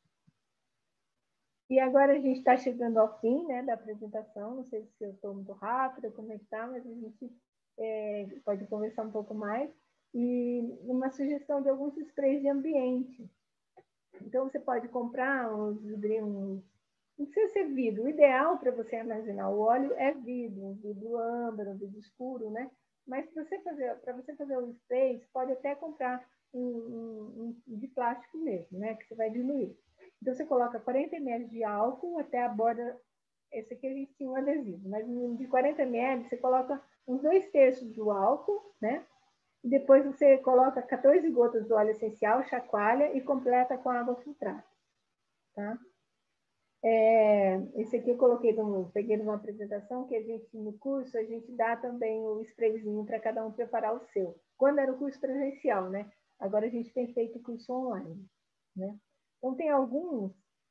E agora a gente está chegando ao fim, né, da apresentação, não sei se eu estou muito rápida, como é que está, mas a gente é, pode conversar um pouco mais, e uma sugestão de alguns sprays de ambiente. Então, você pode comprar uns vidrinhos, não precisa ser vidro. O ideal para você armazenar o óleo é vidro, um vidro âmbar, um vidro escuro, né? Mas para você fazer, para você fazer o spray, você pode até comprar um, um, um de plástico mesmo, né? Que você vai diluir. Então, você coloca quarenta mililitros de álcool até a borda. Esse aqui a gente tinha um adesivo, mas de quarenta mililitros você coloca uns dois terços do álcool, né? E depois você coloca quatorze gotas do óleo essencial, chacoalha e completa com água filtrada. Tá? É, esse aqui eu coloquei, no, peguei numa apresentação que a gente, no curso, a gente dá também o sprayzinho para cada um preparar o seu. Quando era o curso presencial, né? Agora a gente tem feito o curso online, né? Então, tem alguns,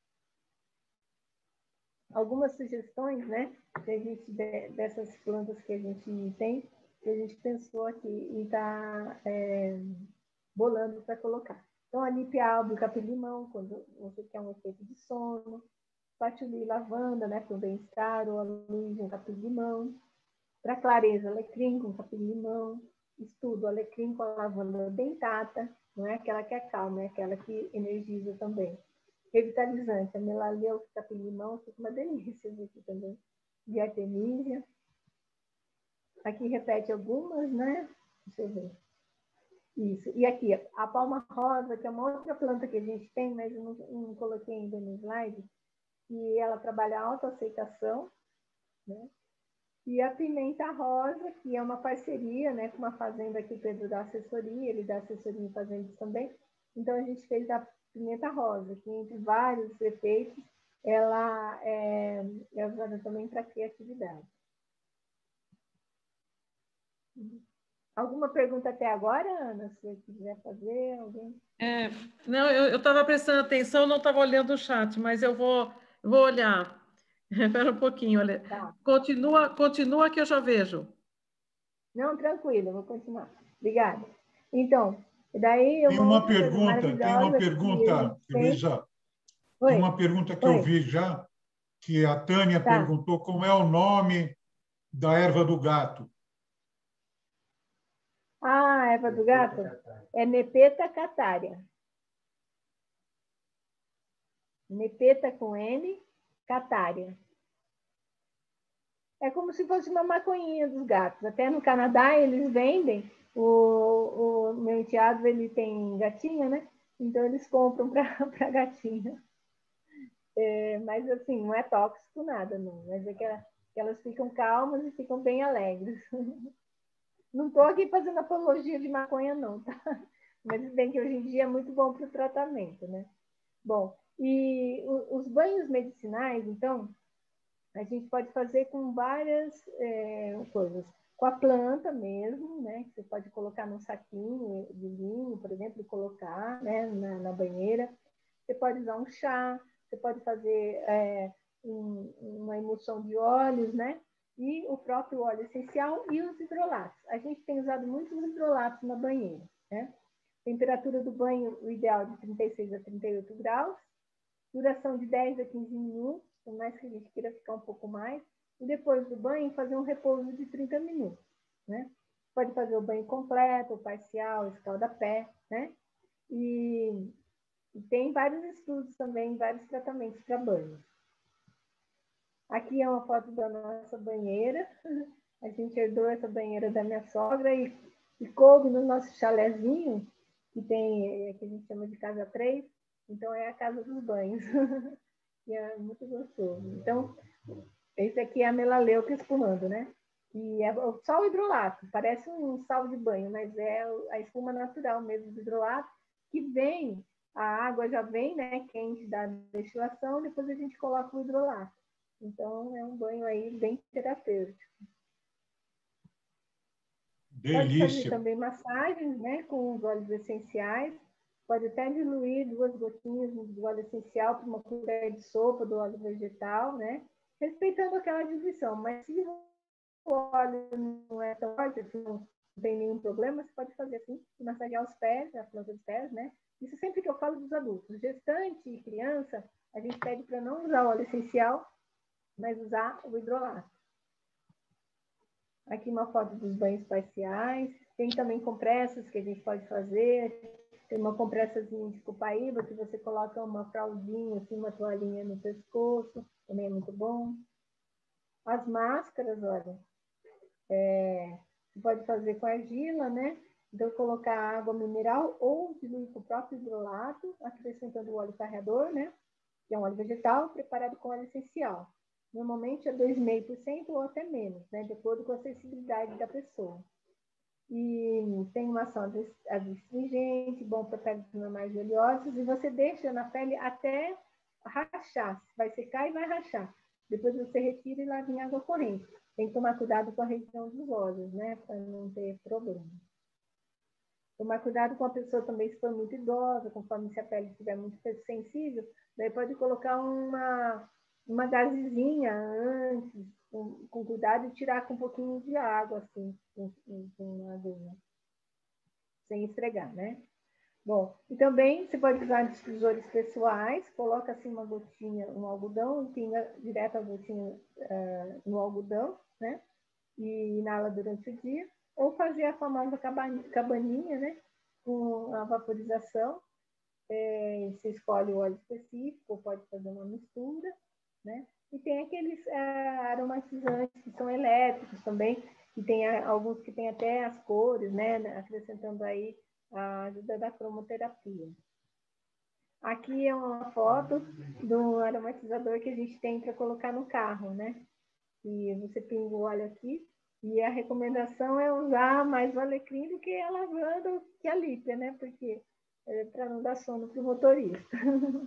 algumas sugestões, né? Que a gente, dessas plantas que a gente tem, que a gente pensou aqui e está é, bolando para colocar. Então, a Lipe-alba e o capim-limão, quando você quer um efeito de sono. Patchouli e lavanda, né, para o bem-estar, ou a luz, um capim-limão. Para clareza, alecrim com capim-limão. Estudo, alecrim com a lavanda dentata, não é aquela que acalma, é aquela que energiza também. Revitalizante, a melaleu com capim-limão, fica uma delícia aqui também. De artemisia. Aqui repete algumas, né? Deixa eu ver. Isso. E aqui, a palma rosa, que é uma outra planta que a gente tem, mas eu não, não coloquei ainda no slide, e ela trabalha a autoaceitação, né? E a pimenta rosa, que é uma parceria, né, com uma fazenda que o Pedro dá assessoria, ele dá assessoria em fazendas também. Então, a gente fez a pimenta rosa, que entre vários efeitos, ela é, é usada também para criatividade. Alguma pergunta até agora, Ana? Se você quiser fazer, alguém? É, não, eu estava prestando atenção, não estava olhando o chat, mas eu vou, vou olhar. Espera um pouquinho, olha. Tá. Continua, continua que eu já vejo. Não, tranquilo, vou continuar. Obrigada. Então, daí Tem uma uma outra coisa pergunta, tem uma maravilhosa que a pergunta, gente tem... Luísa, tem Oi, uma pergunta que eu oi, vi já, que a Tânia tá. perguntou como é o nome da erva do gato. Ah, erva do gato? É Nepeta catária. Nepeta com N, catária. É como se fosse uma maconhinha dos gatos. Até no Canadá eles vendem. O, o meu enteado, ele tem gatinha, né? Então eles compram para gatinha. É, mas assim, não é tóxico nada, não. Mas é que, ela, que elas ficam calmas e ficam bem alegres. Não estou aqui fazendo apologia de maconha, não, tá? Mas bem que hoje em dia é muito bom para o tratamento, né? Bom, e os banhos medicinais, então, a gente pode fazer com várias é, coisas. Com a planta mesmo, né? Você pode colocar num saquinho de vinho, por exemplo, e colocar, né, na, na banheira. Você pode usar um chá, você pode fazer é, um, uma emulsão de óleos, né? E o próprio óleo essencial e os hidrolatos. A gente tem usado muitos hidrolatos na banheira, né? Temperatura do banho, o ideal de trinta e seis a trinta e oito graus. Duração de dez a quinze minutos, por mais que a gente queira ficar um pouco mais. E depois do banho, fazer um repouso de trinta minutos, né? Pode fazer o banho completo, parcial, escalda-pé, né? E, e tem vários estudos também, vários tratamentos para banho. Aqui é uma foto da nossa banheira. A gente herdou essa banheira da minha sogra e, e coube no nosso chalézinho, que tem, que a gente chama de casa três, então é a casa dos banhos. E é muito gostoso. Então, esse aqui é a melaleuca espumando, né? E é só o hidrolato, parece um sal de banho, mas é a espuma natural mesmo do hidrolato, que vem, a água já vem, né, quente da destilação, depois a gente coloca o hidrolato. Então, é um banho aí bem terapêutico. Delícia. Pode fazer também massagens, né, com os óleos essenciais. Pode até diluir duas gotinhas do óleo essencial para uma colher de sopa do óleo vegetal, né? Respeitando aquela diluição. Mas se o óleo não é tão forte, se não tem nenhum problema, você pode fazer assim, massagear os pés, a planta dos pés, né? Isso sempre que eu falo dos adultos. Gestante e criança, a gente pede para não usar óleo essencial, mas usar o hidrolato. Aqui uma foto dos banhos parciais. Tem também compressas que a gente pode fazer. Tem uma compressazinha de copaíba que você coloca uma fraldinha, assim, uma toalhinha no pescoço. Também é muito bom. As máscaras, olha, é, você pode fazer com argila, né? Então, colocar água mineral ou diluir com o próprio hidrolato, acrescentando o óleo carreador, né? Que é um óleo vegetal preparado com óleo essencial. Normalmente é dois vírgula cinco por cento ou até menos, né? De acordo com a sensibilidade da pessoa. E tem uma ação adstringente, bom para peles normais oleosas, e você deixa na pele até rachar. Vai secar e vai rachar. Depois você retira e lava em água corrente. Tem que tomar cuidado com a região dos olhos, né? Para não ter problema. Tomar cuidado com a pessoa também se for muito idosa, conforme se a pele estiver muito sensível, daí pode colocar uma, uma gazezinha antes, com, com cuidado, e tirar com um pouquinho de água, assim, com, com uma aguinha, sem esfregar, né? Bom, e também você pode usar difusores pessoais, coloca assim uma gotinha no algodão, e pinga direto a gotinha uh, no algodão, né? E inala durante o dia. Ou fazer a famosa cabaninha, né? Com a vaporização. É, você escolhe o óleo específico, ou pode fazer uma mistura, né? E tem aqueles é, aromatizantes que são elétricos também, que tem alguns que tem até as cores, né? Acrescentando aí a ajuda da cromoterapia. Aqui é uma foto do aromatizador que a gente tem para colocar no carro, né? E você pinga o óleo aqui, e a recomendação é usar mais o alecrim do que a lavanda, que a lípia, né? Porque é para não dar sono para o motorista.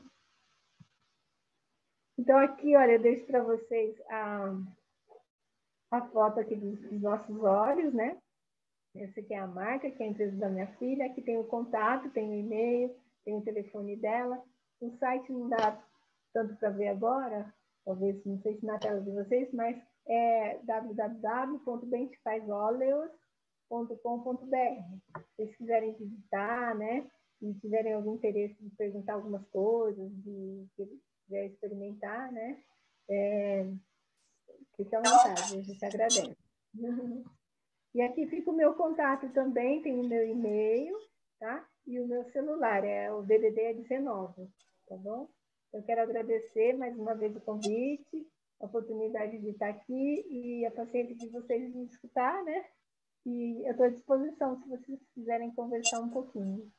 Então, aqui, olha, eu deixo para vocês a, a foto aqui dos, dos nossos olhos, né? Essa aqui é a marca, que é a empresa da minha filha. Aqui tem o contato, tem o e-mail, tem o telefone dela. O site não dá tanto para ver agora, talvez, não sei se na tela de vocês, mas é w w w ponto bentifazóleos ponto com ponto b r. Se vocês quiserem visitar, né? E tiverem algum interesse de perguntar algumas coisas, de quiser experimentar, né? É, fique à vontade, a gente agradece. E aqui fica o meu contato também, tem o meu e-mail, tá? E o meu celular, é o D D D é dezenove, tá bom? Eu quero agradecer mais uma vez o convite, a oportunidade de estar aqui e a paciência de vocês de escutar, né? E eu estou à disposição se vocês quiserem conversar um pouquinho.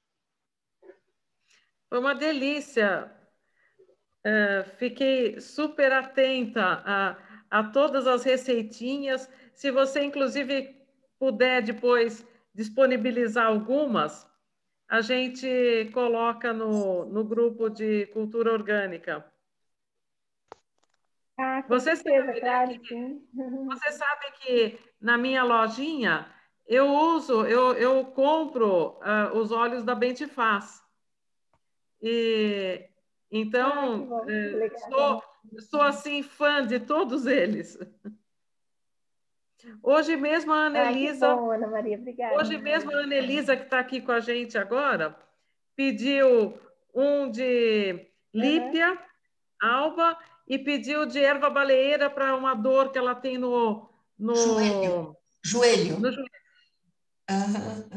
Foi uma delícia. Uh, fiquei super atenta a, a todas as receitinhas. Se você, inclusive, puder depois disponibilizar algumas, a gente coloca no, no grupo de cultura orgânica. Ah, com você certeza, sabe, claro, né, que, sim. você sabe que na minha lojinha eu uso, eu, eu compro uh, os óleos da Bentifaz. E então, ah, é, sou, sou assim fã de todos eles. Hoje mesmo a Anelisa, ah, que bom, Ana Maria, obrigada. Hoje mesmo a Anelisa, que está aqui com a gente agora, pediu um de lípia, uhum. alba, e pediu de erva baleeira para uma dor que ela tem no... no joelho. Joelho. No joelho. Uhum.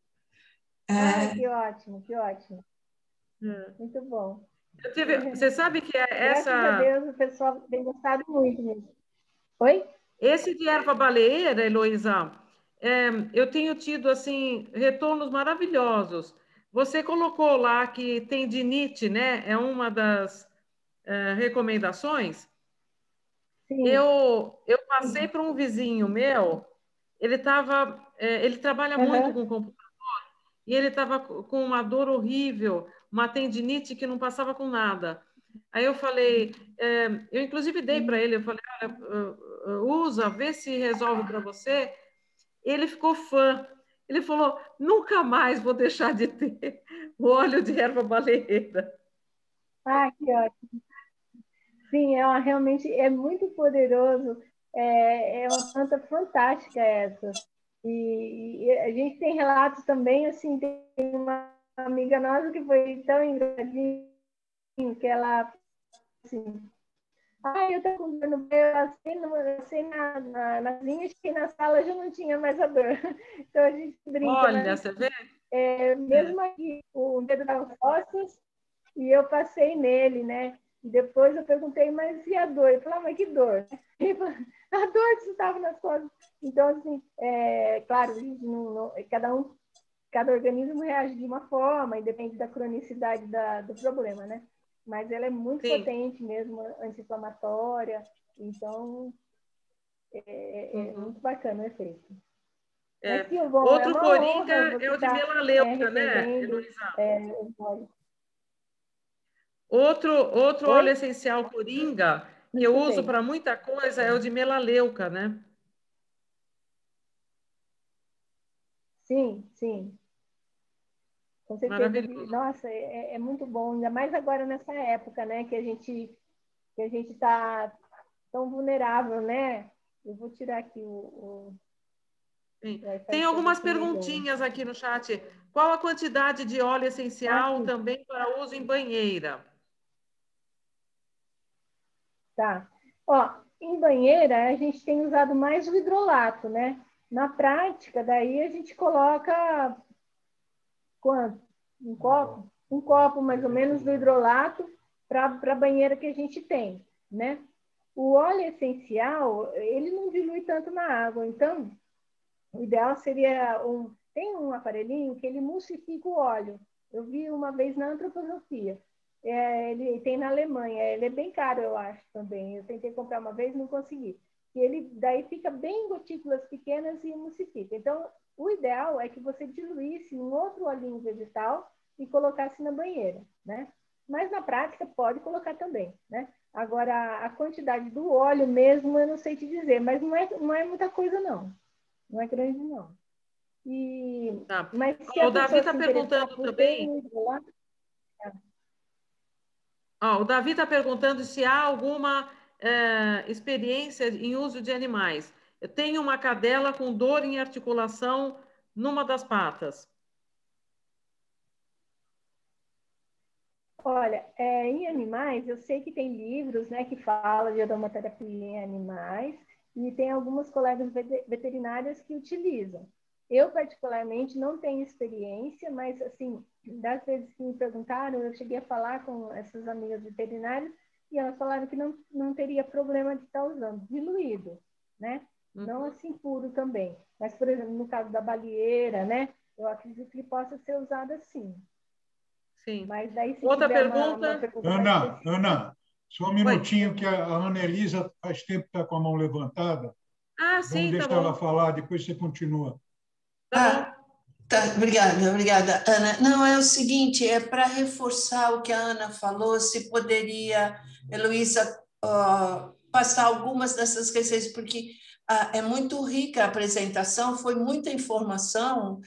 Ah, que ótimo, que ótimo. É. Muito bom. Eu tive, você sabe que essa... Graças a Deus, o pessoal tem gostado muito mesmo. Oi? Esse de erva baleeira, Heloísa, é, eu tenho tido, assim, retornos maravilhosos. Você colocou lá que tendinite, né? É uma das é, recomendações. Sim. Eu, eu passei para um vizinho meu, ele, tava, é, ele trabalha uhum. muito com computador, e ele estava com uma dor horrível, uma tendinite que não passava com nada. Aí eu falei, é, eu inclusive dei para ele, eu falei, olha, usa, vê se resolve para você. Ele ficou fã. Ele falou, nunca mais vou deixar de ter o óleo de erva baleeira. Ah, que ótimo. Sim, é uma, realmente é muito poderoso. É, é uma planta fantástica essa. E, e a gente tem relatos também, assim, tem uma amiga nossa que foi tão engraçadinha que ela, assim, ah, eu tô com dor no pé, eu passei, no, passei na, na, na cozinha, cheguei na sala, já não tinha mais a dor. Então a gente brinca. Olha, mas, você vê? É, mesmo é. aqui, o dedo das costas, e eu passei nele, né? E depois eu perguntei, mas e a dor? Ele falou, ah, mas que dor? Falou, a dor que estava nas costas. Então, assim, é, claro, não, não, cada um, cada organismo reage de uma forma, e depende da cronicidade da, do problema, né? Mas ela é muito Sim. potente mesmo, anti-inflamatória, então é, é uhum. muito bacana o efeito. É. Mas, sim, bom, Outro é coringa é o de melaleuca, é, né, Heloísa? É, outro outro óleo essencial coringa que eu uso para muita coisa é o de melaleuca, né? Sim, sim. Com certeza. Nossa, é, é muito bom, ainda mais agora nessa época, né, que a gente que a gente está tão vulnerável, né? Eu vou tirar aqui o, o... Sim. Tem algumas perguntinhas aqui no chat. Qual a quantidade de óleo essencial também para uso em banheira? Tá. Ó, em banheira, a gente tem usado mais o hidrolato, né? Na prática, daí a gente coloca quanto? Um copo? Um copo, mais ou menos, do hidrolato para a banheira que a gente tem, né? O óleo essencial, ele não dilui tanto na água, então, o ideal seria um... Tem um aparelhinho que ele emulsifica o óleo. Eu vi uma vez na antroposofia. É, ele tem na Alemanha. Ele é bem caro, eu acho, também. Eu tentei comprar uma vez, não consegui. E ele daí fica bem em gotículas pequenas e emulsifica. Então, o ideal é que você diluísse um outro olhinho vegetal e colocasse na banheira, né? Mas na prática pode colocar também, né? Agora, a quantidade do óleo mesmo, eu não sei te dizer, mas não é, não é muita coisa, não. Não é grande, não. E, tá. Mas se o a Davi está se perguntando também. Um hidrolato, Ó, o Davi está perguntando se há alguma é, experiência em uso de animais. Eu tenho uma cadela com dor em articulação numa das patas. Olha, é, em animais, eu sei que tem livros, né, que falam de aromaterapia em animais e tem algumas colegas veterinárias que utilizam. Eu, particularmente, não tenho experiência, mas, assim, das vezes que me perguntaram, eu cheguei a falar com essas amigas veterinárias e elas falaram que não, não teria problema de estar usando, diluído, né? Uhum. Não assim puro também. Mas, por exemplo, no caso da baleeira, né? Eu acredito que possa ser usado assim. Sim. Mas daí, se Outra tiver pergunta... Uma, uma pergunta Ana, Ana, só um minutinho. Oi. Que a Ana Elisa faz tempo que está com a mão levantada. Ah, sim, Vamos deixar tá ela falar, depois você continua. Tá ah, bom. Tá, obrigada, obrigada, Ana. Não, é o seguinte, é para reforçar o que a Ana falou, se poderia, Heloísa, uh, passar algumas dessas receitas, porque uh, é muito rica a apresentação, foi muita informação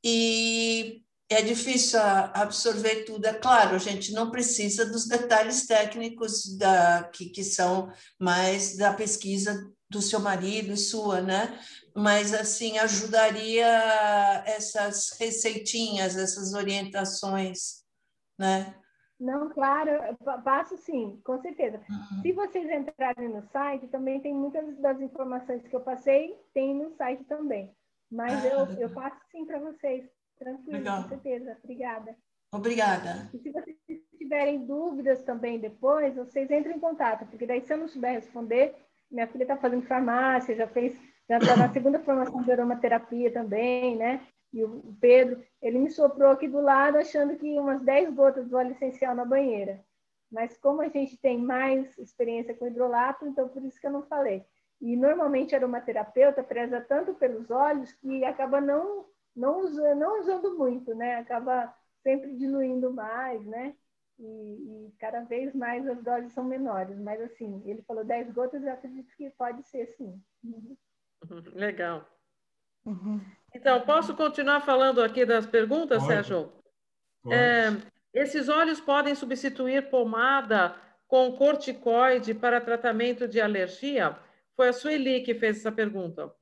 e é difícil absorver tudo. É claro, a gente não precisa dos detalhes técnicos da, que, que são mais da pesquisa do seu marido e sua, né? Mas, assim, ajudaria essas receitinhas, essas orientações, né? Não, claro, passo sim, com certeza. Uhum. Se vocês entrarem no site, também tem muitas das informações que eu passei, tem no site também. Mas ah, eu, eu passo sim para vocês, tranquilo, legal. Com certeza. Obrigada. Obrigada. E se vocês tiverem dúvidas também depois, vocês entrem em contato, porque daí se eu não souber responder, minha filha está fazendo farmácia, já fez, já está na segunda formação de aromaterapia também, né? E o Pedro, ele me soprou aqui do lado, achando que umas dez gotas de óleo essencial na banheira. Mas como a gente tem mais experiência com hidrolato, então por isso que eu não falei. E normalmente a aromaterapeuta preza tanto pelos óleos que acaba não, não, usando, não usando muito, né? Acaba sempre diluindo mais, né? E, e cada vez mais as doses são menores. Mas assim, ele falou dez gotas, eu acredito que pode ser sim. Uhum. Legal. Uhum. Então, posso continuar falando aqui das perguntas, pode. Sérgio? Pode. É, esses óleos podem substituir pomada com corticoide para tratamento de alergia? Foi a Sueli que fez essa pergunta.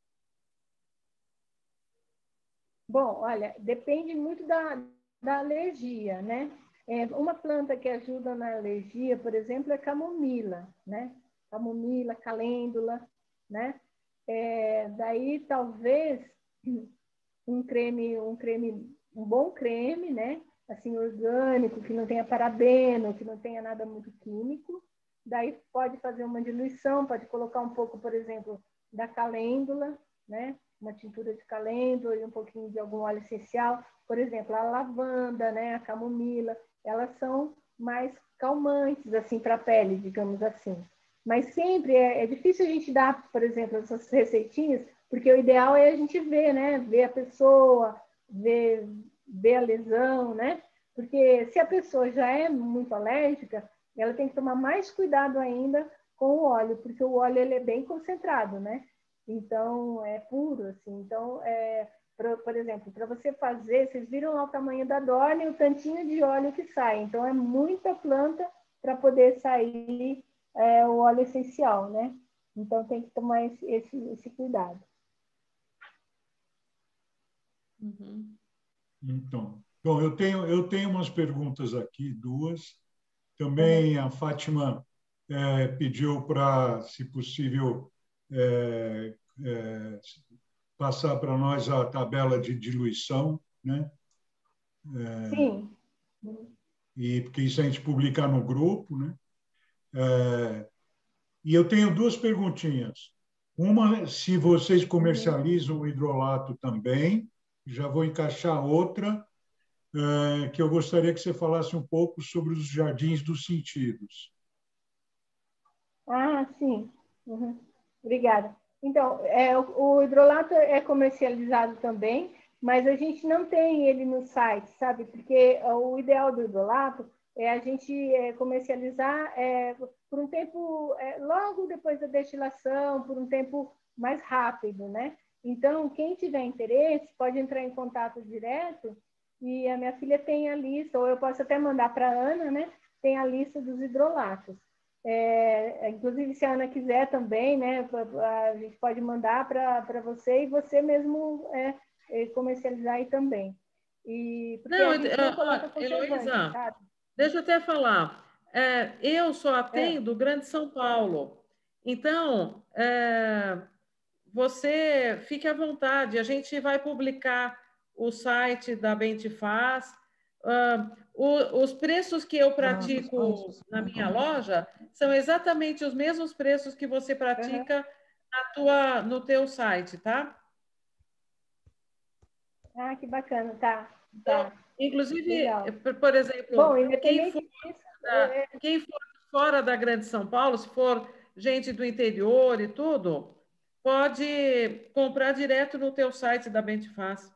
Bom, olha, depende muito da, da alergia, né? É, uma planta que ajuda na alergia, por exemplo, é camomila, né? Camomila, calêndula, né? É, daí, talvez, um creme, um creme, um bom creme, né? Assim, orgânico, que não tenha parabeno, que não tenha nada muito químico. Daí pode fazer uma diluição, pode colocar um pouco, por exemplo, da calêndula, né? Uma tintura de calêndula e um pouquinho de algum óleo essencial. Por exemplo, a lavanda, né? A camomila, elas são mais calmantes, assim, para a pele, digamos assim. Mas sempre é, é difícil a gente dar, por exemplo, essas receitinhas, porque o ideal é a gente ver, né? Ver a pessoa, ver, ver a lesão, né? Porque se a pessoa já é muito alérgica, ela tem que tomar mais cuidado ainda com o óleo, porque o óleo ele é bem concentrado, né? Então, é puro, assim. Então, é, por, por exemplo, para você fazer, vocês viram lá o tamanho da dorna e o tantinho de óleo que sai. Então, é muita planta para poder sair é, o óleo essencial, né? Então, tem que tomar esse, esse, esse cuidado. Uhum. Então, bom, eu tenho, eu tenho umas perguntas aqui, duas. Também a Fátima é, pediu para, se possível, é, é, passar para nós a tabela de diluição, né? Sim. E porque isso a gente publica no grupo, né? É, e eu tenho duas perguntinhas. Uma, se vocês comercializam o hidrolato também, já vou encaixar outra, é, que eu gostaria que você falasse um pouco sobre os jardins dos sentidos. Ah, sim. Uhum. Obrigada. Então, é, o, o hidrolato é comercializado também, mas a gente não tem ele no site, sabe? Porque o ideal do hidrolato é a gente é, comercializar é, por um tempo, é, logo depois da destilação, por um tempo mais rápido, né? Então, quem tiver interesse pode entrar em contato direto e a minha filha tem a lista, ou eu posso até mandar para a Ana, né? Tem a lista dos hidrolatos. É, inclusive, se a Ana quiser também, né, a gente pode mandar para você e você mesmo é, é, comercializar aí também. E, porque Não, a gente não coloca uh, conservante, Heloísa, sabe? deixa eu até falar. É, eu só É. atendo Grande São Paulo. Então, é, você fique à vontade. A gente vai publicar o site da Bentifaz. Uh, o, os preços que eu pratico na minha loja são exatamente os mesmos preços que você pratica Uhum. na tua, no teu site, tá? Ah, que bacana, tá. Então, Tá. inclusive, Legal. por exemplo, Bom, quem for, independente disso, da, é, quem for fora da Grande São Paulo, se for gente do interior e tudo, pode comprar direto no teu site da Bentifaz.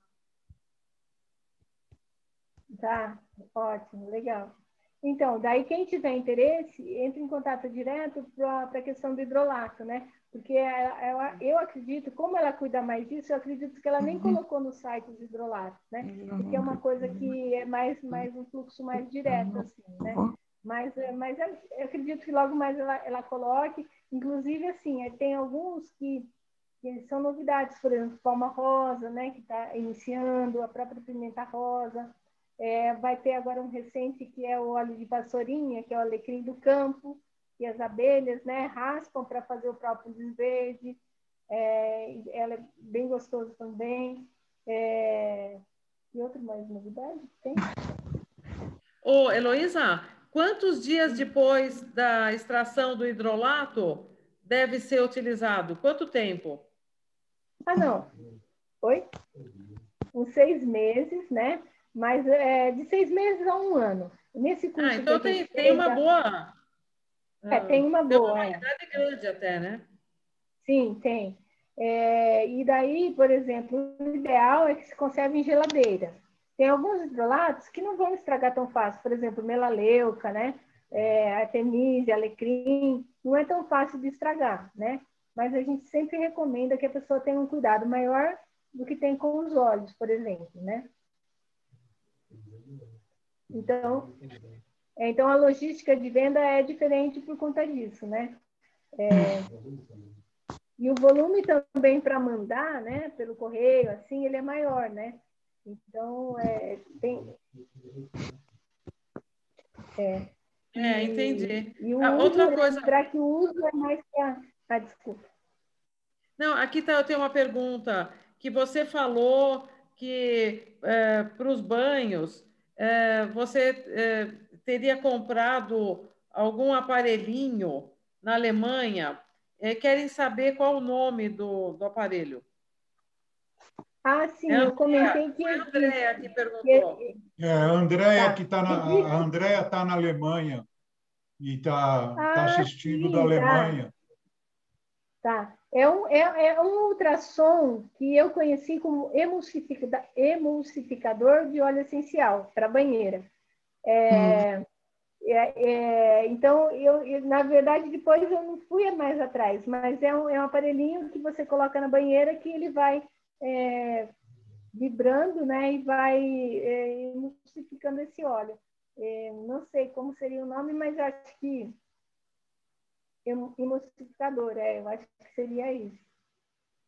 tá, ótimo, legal. Então, daí quem tiver interesse, entre em contato direto para a questão do hidrolato, né? Porque ela, ela, eu acredito, como ela cuida mais disso, eu acredito que ela nem colocou no site os hidrolatos, né? Porque é uma coisa que é mais, mais um fluxo mais direto, assim, né? Mas, mas eu, eu acredito que logo mais ela, ela coloque. Inclusive, assim, tem alguns que, que são novidades, por exemplo, palma rosa, né? Que está iniciando, a própria pimenta rosa. É, vai ter agora um recente que é o óleo de vassourinha, que é o alecrim do campo, que as abelhas, né, raspam para fazer o próprio desverde. É, ela é bem gostoso também. É, e outra mais novidade tem? Ô, Heloísa, quantos dias depois da extração do hidrolato deve ser utilizado? Quanto tempo? Ah, não. Oi? Uns seis meses, né? Mas é, de seis meses a um ano. Nesse Ah, curso que a então gente tem, tem fez, uma a, boa. é, ah, tem uma tem uma boa, é. validade grande até, né? Sim, tem. É, e daí, por exemplo, o ideal é que se conserve em geladeira. Tem alguns hidrolatos que não vão estragar tão fácil, por exemplo, melaleuca, né? É, artemisia, alecrim, não é tão fácil de estragar, né? Mas a gente sempre recomenda que a pessoa tenha um cuidado maior do que tem com os óleos, por exemplo, né? Então, é, então a logística de venda é diferente por conta disso, né? É, e o volume também para mandar, né, pelo correio, assim, ele é maior, né? Então, é, tem... É, É, e, entendi. e o Ah, uso, outra coisa. lembrar que o uso é mais que a... Ah, desculpa. Não, aqui tá, eu tenho uma pergunta que você falou que é, para os banhos é, você é, teria comprado algum aparelhinho na Alemanha. É, querem saber qual o nome do, do aparelho. Ah, É sim, a eu Andrea, comentei foi a que... Andrea que que, perguntou. que É, a Andrea que tá. tá na, a Andrea está na Alemanha e está tá Ah, assistindo da sim, tá. Alemanha. Tá. É um, é, é um ultrassom que eu conheci como emulsifica, emulsificador de óleo essencial para banheira. É, é, é, então, eu, eu, na verdade, depois eu não fui mais atrás, mas é um, é um aparelhinho que você coloca na banheira que ele vai é, vibrando, né, e vai é, emulsificando esse óleo. É, não sei como seria o nome, mas acho que emulsificador, é, eu acho que seria isso.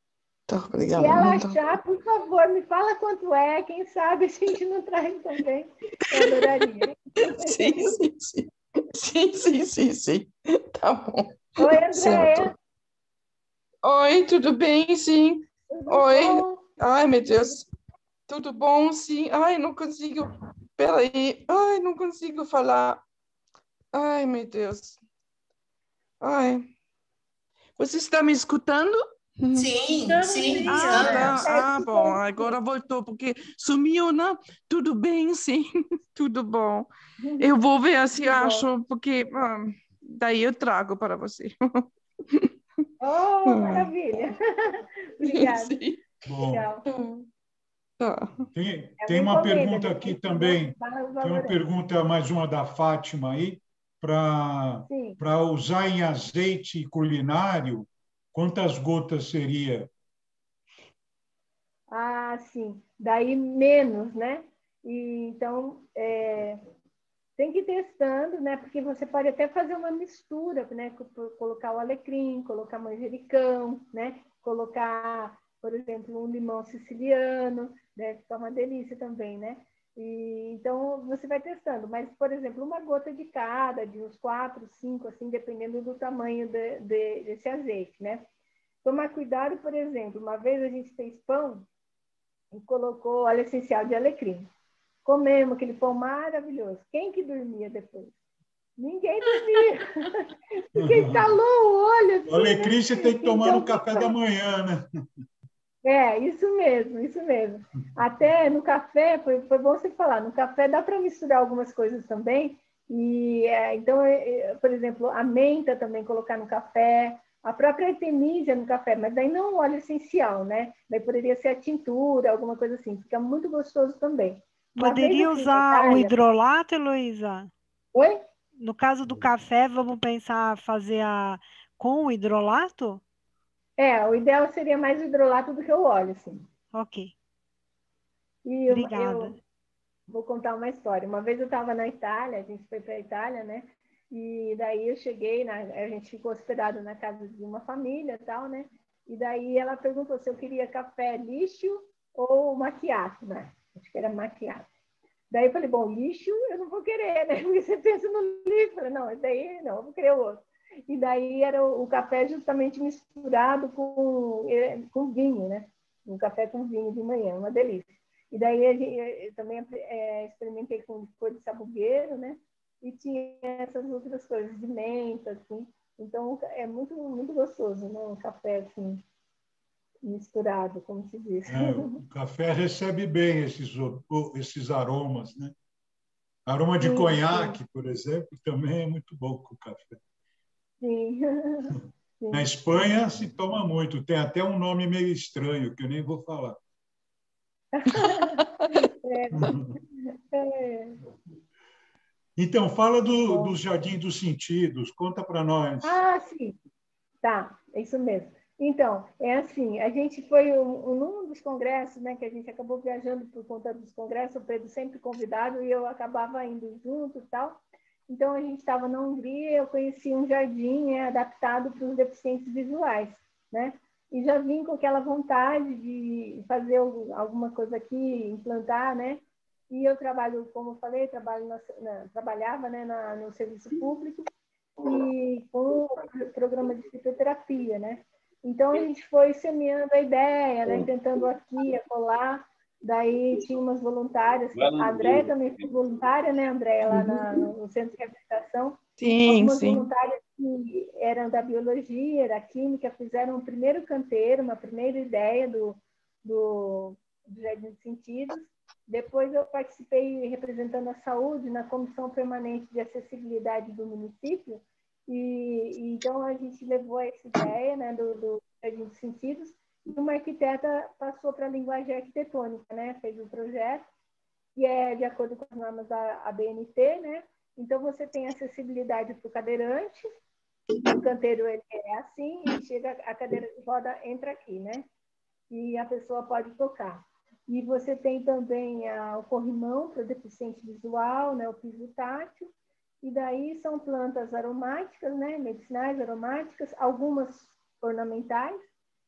Tá, Se obrigada. ela Muito. achar, por favor, me fala quanto é. Quem sabe a gente não traz também. Eu adoraria. Sim, sim, sim. Sim, sim, sim, sim. Tá bom. Oi, Andréia. Certo. Oi, tudo bem? Sim. Tudo Oi. bom? Ai, meu Deus. Tudo bom? Sim. Ai, não consigo. Peraí. Ai, não consigo falar. Ai, meu Deus. Ai. Você está me escutando? Sim, Então, sim, sim, Ah, André. estamos. tá. Ah, bom. Agora voltou, porque sumiu, né? Tudo bem, sim. Tudo bom. Eu vou ver se Que bom. acho, porque ah, daí eu trago para você. Oh, maravilha. Obrigada. Sim. Bom, Legal. Tá. tem, É tem uma uma encomenda. pergunta aqui Depois também. vamos Tem uma valorando. pergunta, mais uma da Fátima aí, para Sim. para usar em azeite culinário, quantas gotas seria? Ah, sim. Daí menos, né? E, então, é, tem que ir testando, né? Porque você pode até fazer uma mistura, né? Co- Colocar o alecrim, colocar manjericão, né? Colocar, por exemplo, um limão siciliano, deve ficar uma delícia também, né? E, então, você vai testando. Mas, por exemplo, uma gota de cada, de uns quatro, cinco, assim, dependendo do tamanho de, de, desse azeite, né? Tomar cuidado, por exemplo, uma vez a gente fez pão e colocou óleo essencial de alecrim. Comemos aquele pão maravilhoso. Quem que dormia depois? Ninguém dormia, porque estalou o olho O assim, alecrim você tem né? que tomar no Então, café da manhã, né? é, isso mesmo, isso mesmo. Até no café, foi, foi bom você falar, no café dá para misturar algumas coisas também. E é, então, é, é, por exemplo, a menta também colocar no café, a própria artemisia no café, mas daí não óleo essencial, né? Daí poderia ser a tintura, alguma coisa assim. Fica muito gostoso também. Uma vez eu Poderia fui na usar o Itália. hidrolato, Heloísa? Oi? No caso do café, vamos pensar fazer a com o hidrolato? É, o ideal seria mais o hidrolato do que o óleo, assim. Ok, E eu, obrigada. eu vou contar uma história. Uma vez eu estava na Itália, a gente foi para a Itália, né? E daí eu cheguei, na, a gente ficou hospedado na casa de uma família e tal, né? E daí ela perguntou se eu queria café lixo ou macchiato, né? Acho que era macchiato. Daí eu falei, bom, lixo eu não vou querer, né? Porque você pensa no lixo. Eu falei, não, esse daí não, eu vou querer o outro. E daí era o, o café justamente misturado com, com vinho, né? Um café com vinho de manhã, uma delícia. E daí eu também é, experimentei com cor de sabugueiro, né? E tinha essas outras coisas de menta, assim. Então é muito, muito gostoso, né? Um café assim, misturado, como se diz. É, o café recebe bem esses, o- o- esses aromas, né? Aroma de Sim, sim, conhaque, por exemplo, também é muito bom com o café. sim. Na Sim. Espanha se toma muito, tem até um nome meio estranho, que eu nem vou falar. É, é, Então, fala do, do bom. Jardim dos Sentidos, conta para nós. Ah, sim, tá, é isso mesmo. Então, é assim, a gente foi um, um, num dos congressos, né, que a gente acabou viajando por conta dos congressos, o Pedro sempre convidado e eu acabava indo junto e tal. Então, a gente estava na Hungria, eu conheci um jardim é, adaptado para os deficientes visuais, né? E já vim com aquela vontade de fazer alguma coisa aqui, implantar, né? E eu trabalho, como eu falei, trabalho na, na, trabalhava né, na, no serviço público e com o programa de fitoterapia, né? Então, a gente foi semeando a ideia, né? Tentando aqui, acolá. Daí tinha umas voluntárias, a Andréia também foi voluntária, né, Andréia, lá na, no centro de reabilitação. Sim, Algumas sim. voluntárias que eram da biologia, da química, fizeram o primeiro canteiro, uma primeira ideia do, do, do Jardim de Sentidos. Depois eu participei representando a saúde na Comissão Permanente de Acessibilidade do município, e, e então a gente levou essa ideia, né, do, do Jardim de Sentidos, e uma arquiteta passou para a linguagem arquitetônica, né, fez um projeto, que é de acordo com as normas da A B N T, né? Então, você tem acessibilidade para o cadeirante, o canteiro ele é assim, e chega a cadeira de roda, entra aqui, né? E a pessoa pode tocar. E você tem também a, o corrimão para deficiente visual, né? O piso tátil, e daí são plantas aromáticas, né? Medicinais aromáticas, algumas ornamentais,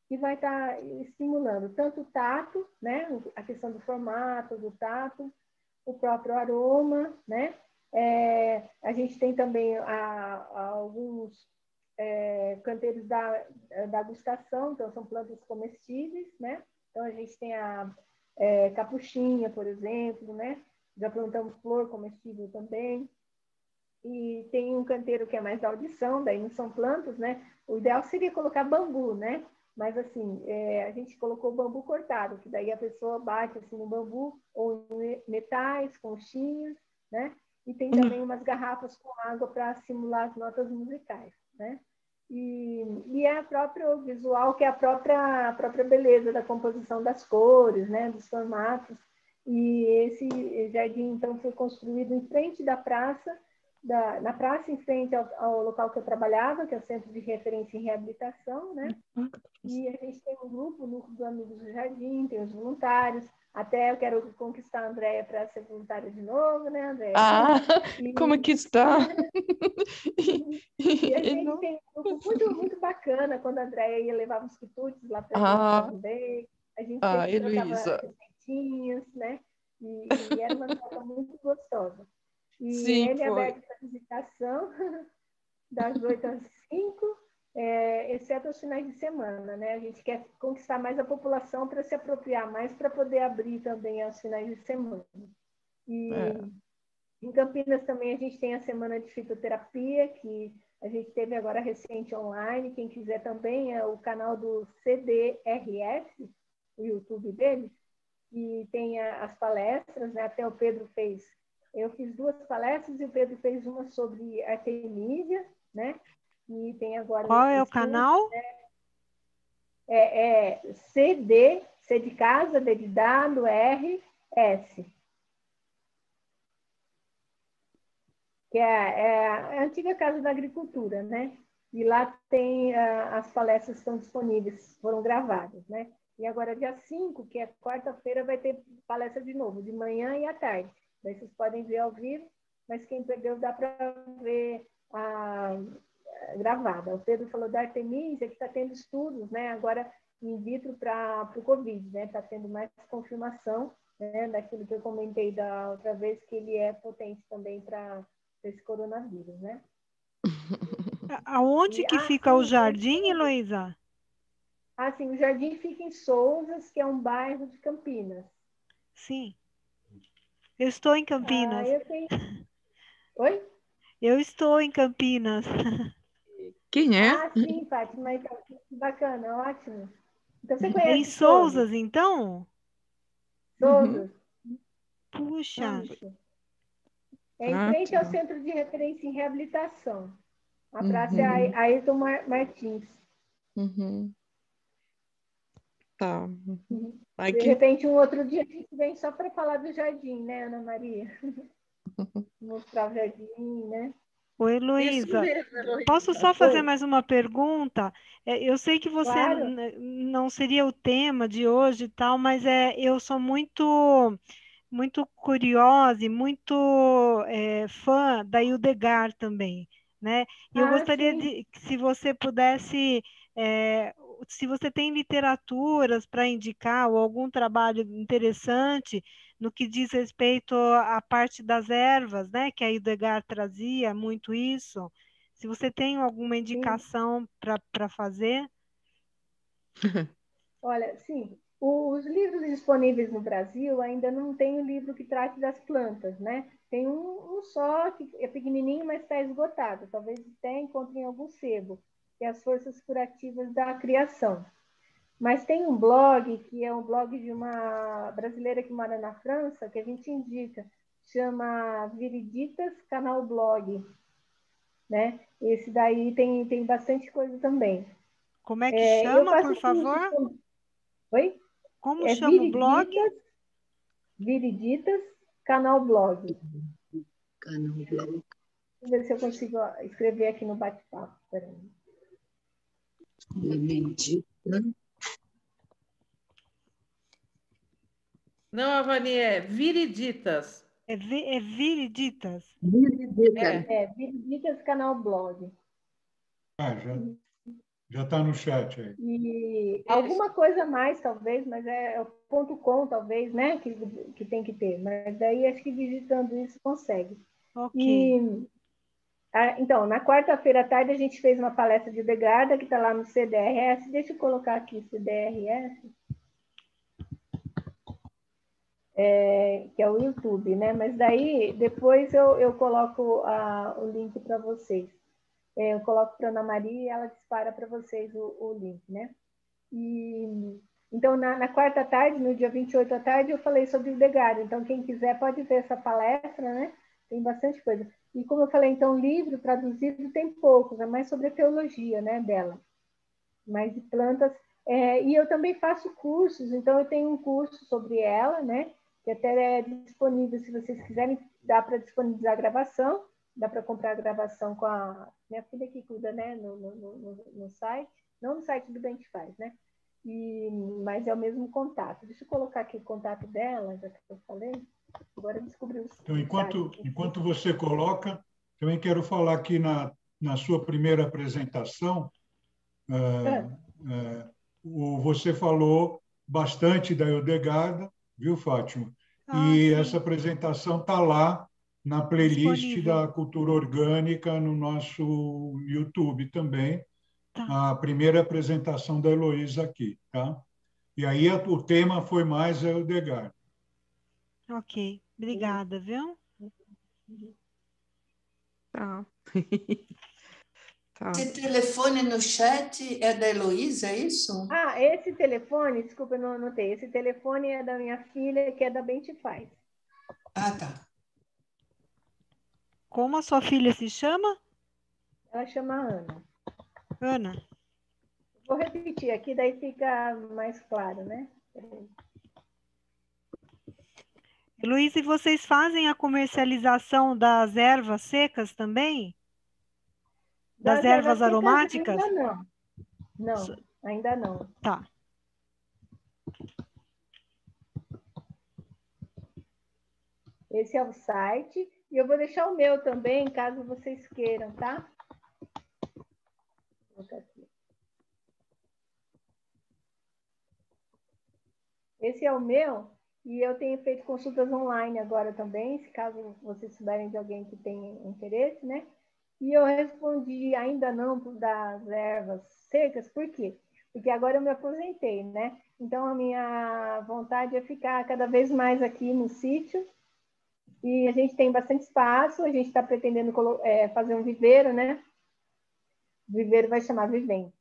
que vai estar estimulando tanto o tato, né? A questão do formato, do tato, o próprio aroma, né? É, a gente tem também a, a alguns é, canteiros da, da gustação, então são plantas comestíveis, né? Então a gente tem a é, capuchinha, por exemplo, né? Já plantamos flor comestível também. E tem um canteiro que é mais da audição, daí não são plantas, né? O ideal seria colocar bambu, né? Mas assim, é, a gente colocou bambu cortado, que daí a pessoa bate assim no bambu, ou em metais, conchinhas, né? E tem também umas garrafas com água para simular as notas musicais, né? E, e é a própria visual, que é a própria, a própria beleza da composição das cores, né? Dos formatos. E esse jardim, então, foi construído em frente da praça, Da, na praça, em frente ao, ao local que eu trabalhava, que é o Centro de Referência em Reabilitação, né? E a gente tem um grupo, o Núcleo dos Amigos do Jardim, tem os voluntários. Até eu quero conquistar a Andréia para ser voluntária de novo, né, Andréia? Ah, e, como que está? e a gente tem um grupo muito, muito bacana, quando a Andréia ia levar os quitutes lá para a Ah, gente também. A gente ah, sempre trocava Heloísa. receitinhas, né? E, e era uma troca muito gostosa. E Sim, ele é foi. aberto para visitação das oito às cinco, é, exceto os finais de semana, né? A gente quer conquistar mais a população para se apropriar mais, para poder abrir também aos finais de semana. E É. em Campinas também a gente tem a semana de fitoterapia, que a gente teve agora recente online. Quem quiser também é o canal do C D R S, o YouTube deles, e tem a, as palestras, né? Até o Pedro fez. Eu fiz duas palestras e o Pedro fez uma sobre artemisia, né? E tem agora... Qual é o estudos, canal? né? É, é C D, C de casa, D de dado, R, S. Que é, é a antiga Casa da Agricultura, né? E lá tem, uh, as palestras estão disponíveis, foram gravadas, né? E agora, dia cinco, que é quarta-feira, vai ter palestra de novo, de manhã e à tarde. Daí vocês podem ver ao vivo, mas quem perdeu dá para ver a, a gravada. O Pedro falou da Artemisia, que está tendo estudos, né? Agora in vitro para o Covid, né? Está tendo mais confirmação, né? Daquilo que eu comentei da outra vez, que ele é potente também para esse coronavírus, né? Aonde E, que ah, fica sim, o jardim, Heloísa? Ah, sim, o Jardim fica em Souzas, que é um bairro de Campinas. Sim. Eu estou em Ah, Campinas. eu tenho... Oi? Eu estou em Campinas. Quem é? Ah, sim, Fátima, então, que bacana, ótimo. Então, você Em conhece Souzas? Souzas, então? Uhum. Souzas? Puxa, Isso. É em Ah, frente ao tá. Centro de Referência em Reabilitação. A praça é Uhum. a Ayrton Mar- Martins. Uhum. Tá. Uhum. Ai, De que... repente, um outro dia a gente vem só para falar do jardim, né, Ana Maria? Mostrar o jardim, né? ô Isso Heloísa, mesmo, Heloísa. posso só fazer Oi, mais uma pergunta? É, eu sei que você claro. n- não seria o tema de hoje e tal, mas é, eu sou muito, muito curiosa e muito é, fã da Hildegard também, né? E eu Ah, gostaria sim. de, que se você pudesse, é, se você tem literaturas para indicar ou algum trabalho interessante no que diz respeito à parte das ervas, né? Que a Hildegard trazia muito isso. Se você tem alguma Sim. indicação para fazer. Olha, sim, os livros disponíveis no Brasil ainda não tem o livro que trate das plantas, né? Tem um, um só, que é pequenininho, mas está esgotado. Talvez até encontre em algum sebo, que é As Forças Curativas da Criação. Mas tem um blog, que é um blog de uma brasileira que mora na França, que a gente indica, chama Viriditas Canal Blog, né? Esse daí tem, tem bastante coisa também. Como é que É, eu chama, faço por cursos favor? com... Oi? Como É chama o blog? Viriditas, Viriditas, Canal Blog. Canal Blog. Vou ver se eu consigo escrever aqui no bate-papo. Viriditas. Não, Avani, é Viriditas. É, vi, é Viriditas. Viriditas. É. É, Viriditas, Canal Blog. Ah, já. Já está no chat aí. E alguma coisa a mais, talvez, mas é, é o ponto com, talvez, né? Que, que tem que ter. Mas daí acho que digitando isso consegue. Ok. E, a, então, na quarta-feira à tarde a gente fez uma palestra de Degarda, que está lá no C D R S. Deixa eu colocar aqui C D R S. É, que é o YouTube, né? Mas daí depois eu, eu coloco a, o link para vocês. É, eu coloco para a Ana Maria e ela dispara para vocês o, o link, né? E, então, na, na quarta tarde, no dia vinte e oito à tarde, eu falei sobre o Degarda. Então, quem quiser pode ver essa palestra, né? Tem bastante coisa. E como eu falei, então, livro traduzido tem poucos, é mais sobre a teologia, né, dela. Mais de plantas. É, e eu também faço cursos, então eu tenho um curso sobre ela, né? Que até é disponível, se vocês quiserem, dá para disponibilizar a gravação, dá para comprar a gravação com a minha filha que cuida, né, no, no, no, no site, não no site do Bentifaz, né? E, mas é o mesmo contato. Deixa eu colocar aqui o contato dela, já que eu falei. Agora eu descobri o Então, enquanto, site. enquanto você coloca, também quero falar aqui na, na sua primeira apresentação, é, é, o, você falou bastante da Hildegarda, viu, Fátima? Ah, E sim. essa apresentação está lá na playlist Disponível. da Cultura Orgânica no nosso YouTube também, Tá. a primeira apresentação da Heloísa aqui, tá? E aí a- o tema foi mais a Hildegarda. Ok. Obrigada, viu? Tá. Tá. Esse telefone no chat é da Heloísa, é isso? Ah, esse telefone, desculpa, eu não anotei. Esse telefone é da minha filha, que é da Bentifaz. Ah, tá. Como a sua filha se chama? Ela chama Ana. Ana. Vou repetir aqui, daí fica mais claro, né? Luiz, e vocês fazem a comercialização das ervas secas também? Das Das ervas ervas secas aromáticas? ainda não. Não, ainda não. Tá. Esse é o site. E eu vou deixar o meu também, caso vocês queiram, tá? Vou colocar aqui. Esse é o meu. E eu tenho feito consultas online agora também, se caso vocês souberem de alguém que tem interesse, né? E eu respondi ainda não das ervas secas, por quê? Porque agora eu me aposentei, né? Então a minha vontade é ficar cada vez mais aqui no sítio. E a gente tem bastante espaço, a gente está pretendendo é, fazer um viveiro, né? O viveiro vai chamar Viventes.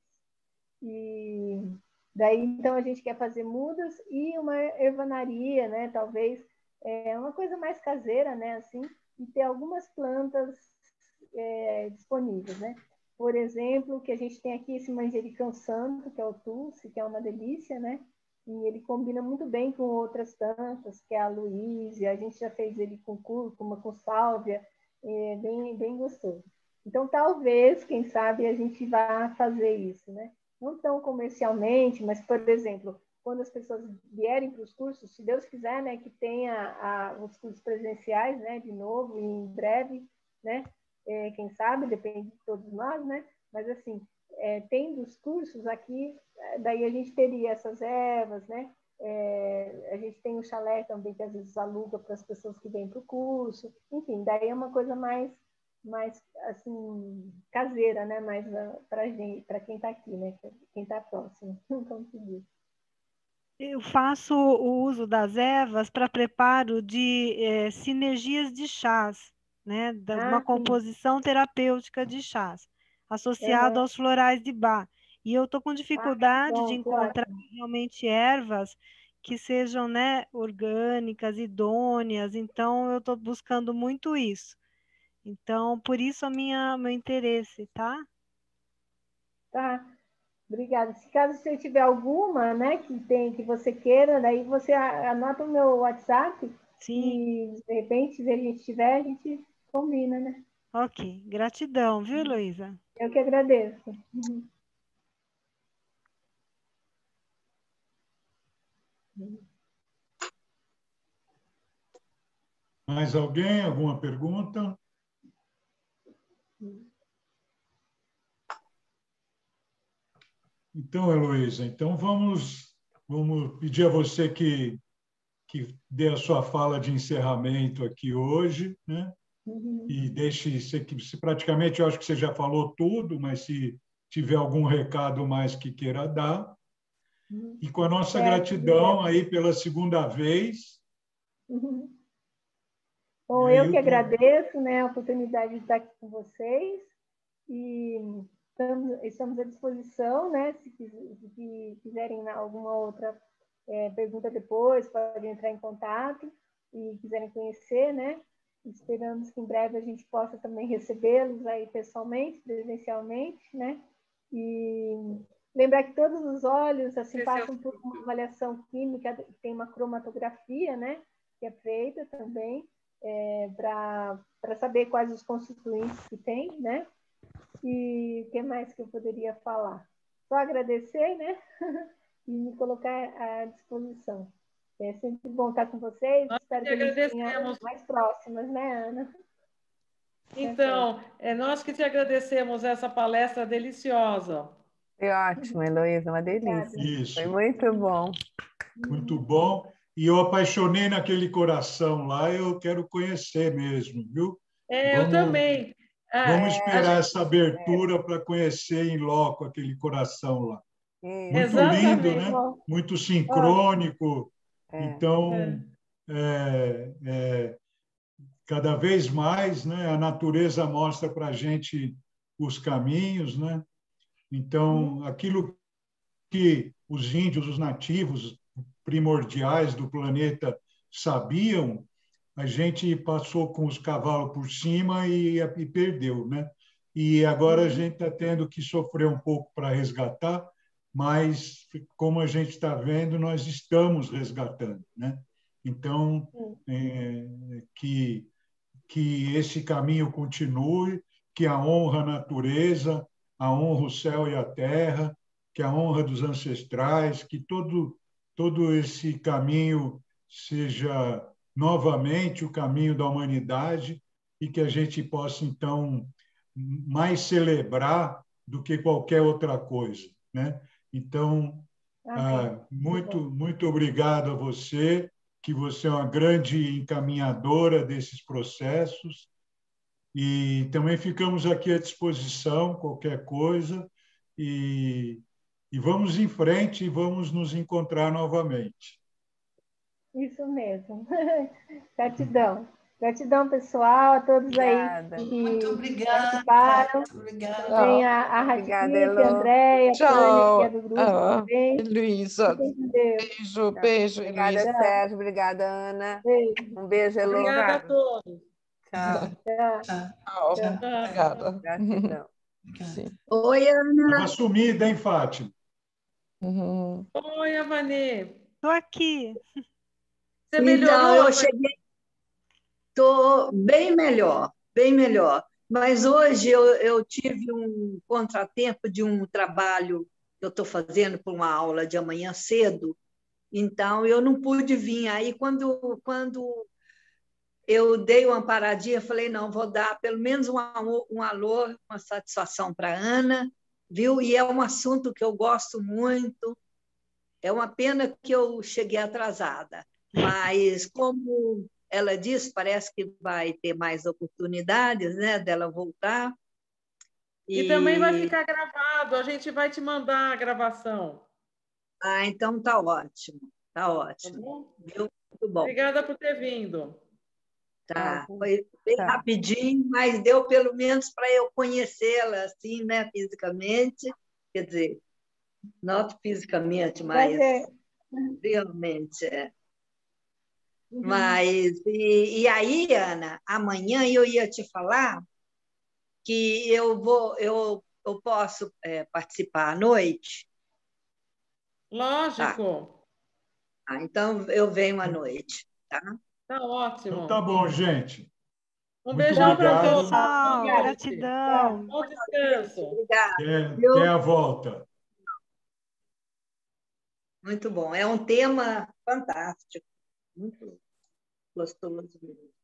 E daí, então, a gente quer fazer mudas e uma ervanaria, né? Talvez é uma coisa mais caseira, né? Assim, e ter algumas plantas é, disponíveis, né? Por exemplo, que a gente tem aqui esse manjericão santo, que é o Tulsi, que é uma delícia, né? E ele combina muito bem com outras plantas, que é a Luísa, a gente já fez ele com cúrcuma, com sálvia, é bem, bem gostoso. Então, talvez, quem sabe, a gente vá fazer isso, né? Não tão comercialmente, mas, por exemplo, quando as pessoas vierem para os cursos, se Deus quiser, né, que tenha a, os cursos presenciais, né, de novo, em breve, né? É, quem sabe, depende de todos nós, né? Mas, assim, é, tendo os cursos aqui, daí a gente teria essas ervas, né? É, a gente tem um chalé também que às vezes aluga para as pessoas que vêm para o curso. Enfim, daí é uma coisa mais, mais assim, caseira, né? Mais para gente, para quem está aqui, né? Quem está próximo, como se diz. Eu faço o uso das ervas para preparo de é, sinergias de chás, né? De uma Ah, sim. composição terapêutica de chás, associado Uhum. aos florais de Bach. E eu estou com dificuldade Ah, de bom, encontrar ótimo. realmente ervas que sejam, né, orgânicas, idôneas, então eu estou buscando muito isso. Então, por isso a minha meu interesse, tá? Tá. Obrigada. Se caso você tiver alguma, né, que tem que você queira, daí você anota o meu WhatsApp. Sim. E de repente, se a gente tiver, a gente combina, né? Ok. Gratidão, viu, Heloísa? Eu que agradeço. Uhum. Mais alguém? Alguma pergunta? então, Heloísa, então vamos, vamos pedir a você que, que dê a sua fala de encerramento aqui hoje, né? Uhum. E deixe, se, se praticamente eu acho que você já falou tudo, mas se tiver algum recado mais que queira dar. Uhum. E com a nossa É, gratidão aí pela segunda vez. Uhum. Bom, E aí eu que o- agradeço, né, a oportunidade de estar aqui com vocês e estamos, estamos à disposição, né, se, quis- se quiserem alguma outra é, pergunta depois, podem entrar em contato e quiserem conhecer, né, esperamos que em breve a gente possa também recebê-los aí pessoalmente, presencialmente, né, e lembrar que todos os olhos assim passam por uma avaliação química, tem uma cromatografia, né, que é feita também, é, para saber quais os constituintes que tem, né? E o que mais que eu poderia falar? Só agradecer, né? E me colocar à disposição. É sempre bom estar com vocês. Nós Espero que que a gente tenha agradecemos. mais próximas, né, Ana? Então, é nós que te agradecemos essa palestra deliciosa. Foi ótimo, Heloísa, uma delícia. Isso. Foi muito bom. Muito bom. E eu apaixonei naquele coração lá, eu quero conhecer mesmo, viu? É, eu Vamos, também. Ah, vamos a esperar gente- essa abertura para conhecer em loco aquele coração lá. Isso. Muito lindo, Exatamente. né? Muito sincrônico. É. Então, é, é, cada vez mais, né, a natureza mostra para a gente os caminhos, né? Então, aquilo que os índios, os nativos primordiais do planeta sabiam, a gente passou com os cavalos por cima e, e perdeu, né? E agora a gente está tendo que sofrer um pouco para resgatar, mas, como a gente está vendo, nós estamos resgatando, né? Então, é, que, que esse caminho continue, que a honra à natureza, a honra o céu e a terra, que a honra dos ancestrais, que todo, todo esse caminho seja novamente o caminho da humanidade e que a gente possa, então, mais celebrar do que qualquer outra coisa, né? Então, ah, muito, muito obrigado a você, que você é uma grande encaminhadora desses processos e também ficamos aqui à disposição, qualquer coisa, e, e vamos em frente e vamos nos encontrar novamente. Isso mesmo. Gratidão. Gratidão, pessoal, a todos Obrigada. aí que Muito obrigada. participaram. Obrigada. Também a, a Obrigada, Ratifique, a Elo. Andréia, a Tânia, que é Tchau, do grupo ah, também. Heloísa. Fiquem com Deus. Beijo, beijo, Obrigada, Heloísa. Sérgio. Obrigada, Ana. Beijo. Um beijo, Elo. Obrigada a todos. Tchau. Tchau. Tchau. Tchau. Obrigada. Gratidão. Sim. Oi, Ana. Estava sumida, hein, Fátima? Uhum. Oi, Avanê. Estou aqui. Você Então, melhorou? eu cheguei, estou bem melhor, bem melhor. Mas hoje eu, eu tive um contratempo de um trabalho que eu estou fazendo para uma aula de amanhã cedo, então eu não pude vir. Aí, quando, quando eu dei uma paradinha, falei, não, vou dar pelo menos um, alô- um alô, uma satisfação para a Ana, viu? E é um assunto que eu gosto muito. É uma pena que eu cheguei atrasada, mas como ela disse, parece que vai ter mais oportunidades, né, dela voltar. E também vai ficar gravado, a gente vai te mandar a gravação. Ah, então tá ótimo, tá Tá ótimo. bom? Viu? Muito bom. Obrigada por ter vindo. Tá. Tá. Foi bem Tá. rapidinho, mas deu pelo menos para eu conhecê-la assim, né, fisicamente. Quer dizer, não fisicamente, mas Prazer. realmente é. Uhum. Mas, e, e aí, Ana, amanhã eu ia te falar que eu vou, eu, eu posso é, participar à noite. Lógico. Ah, então eu venho à noite, tá? Tá ótimo. Então tá bom, gente. Um Muito beijão para obrigado. todos. Pessoal, Boa noite. gratidão. Bom descanso. Obrigada. Até, viu? até a volta. Muito bom. É um tema fantástico, muito gostoso mesmo.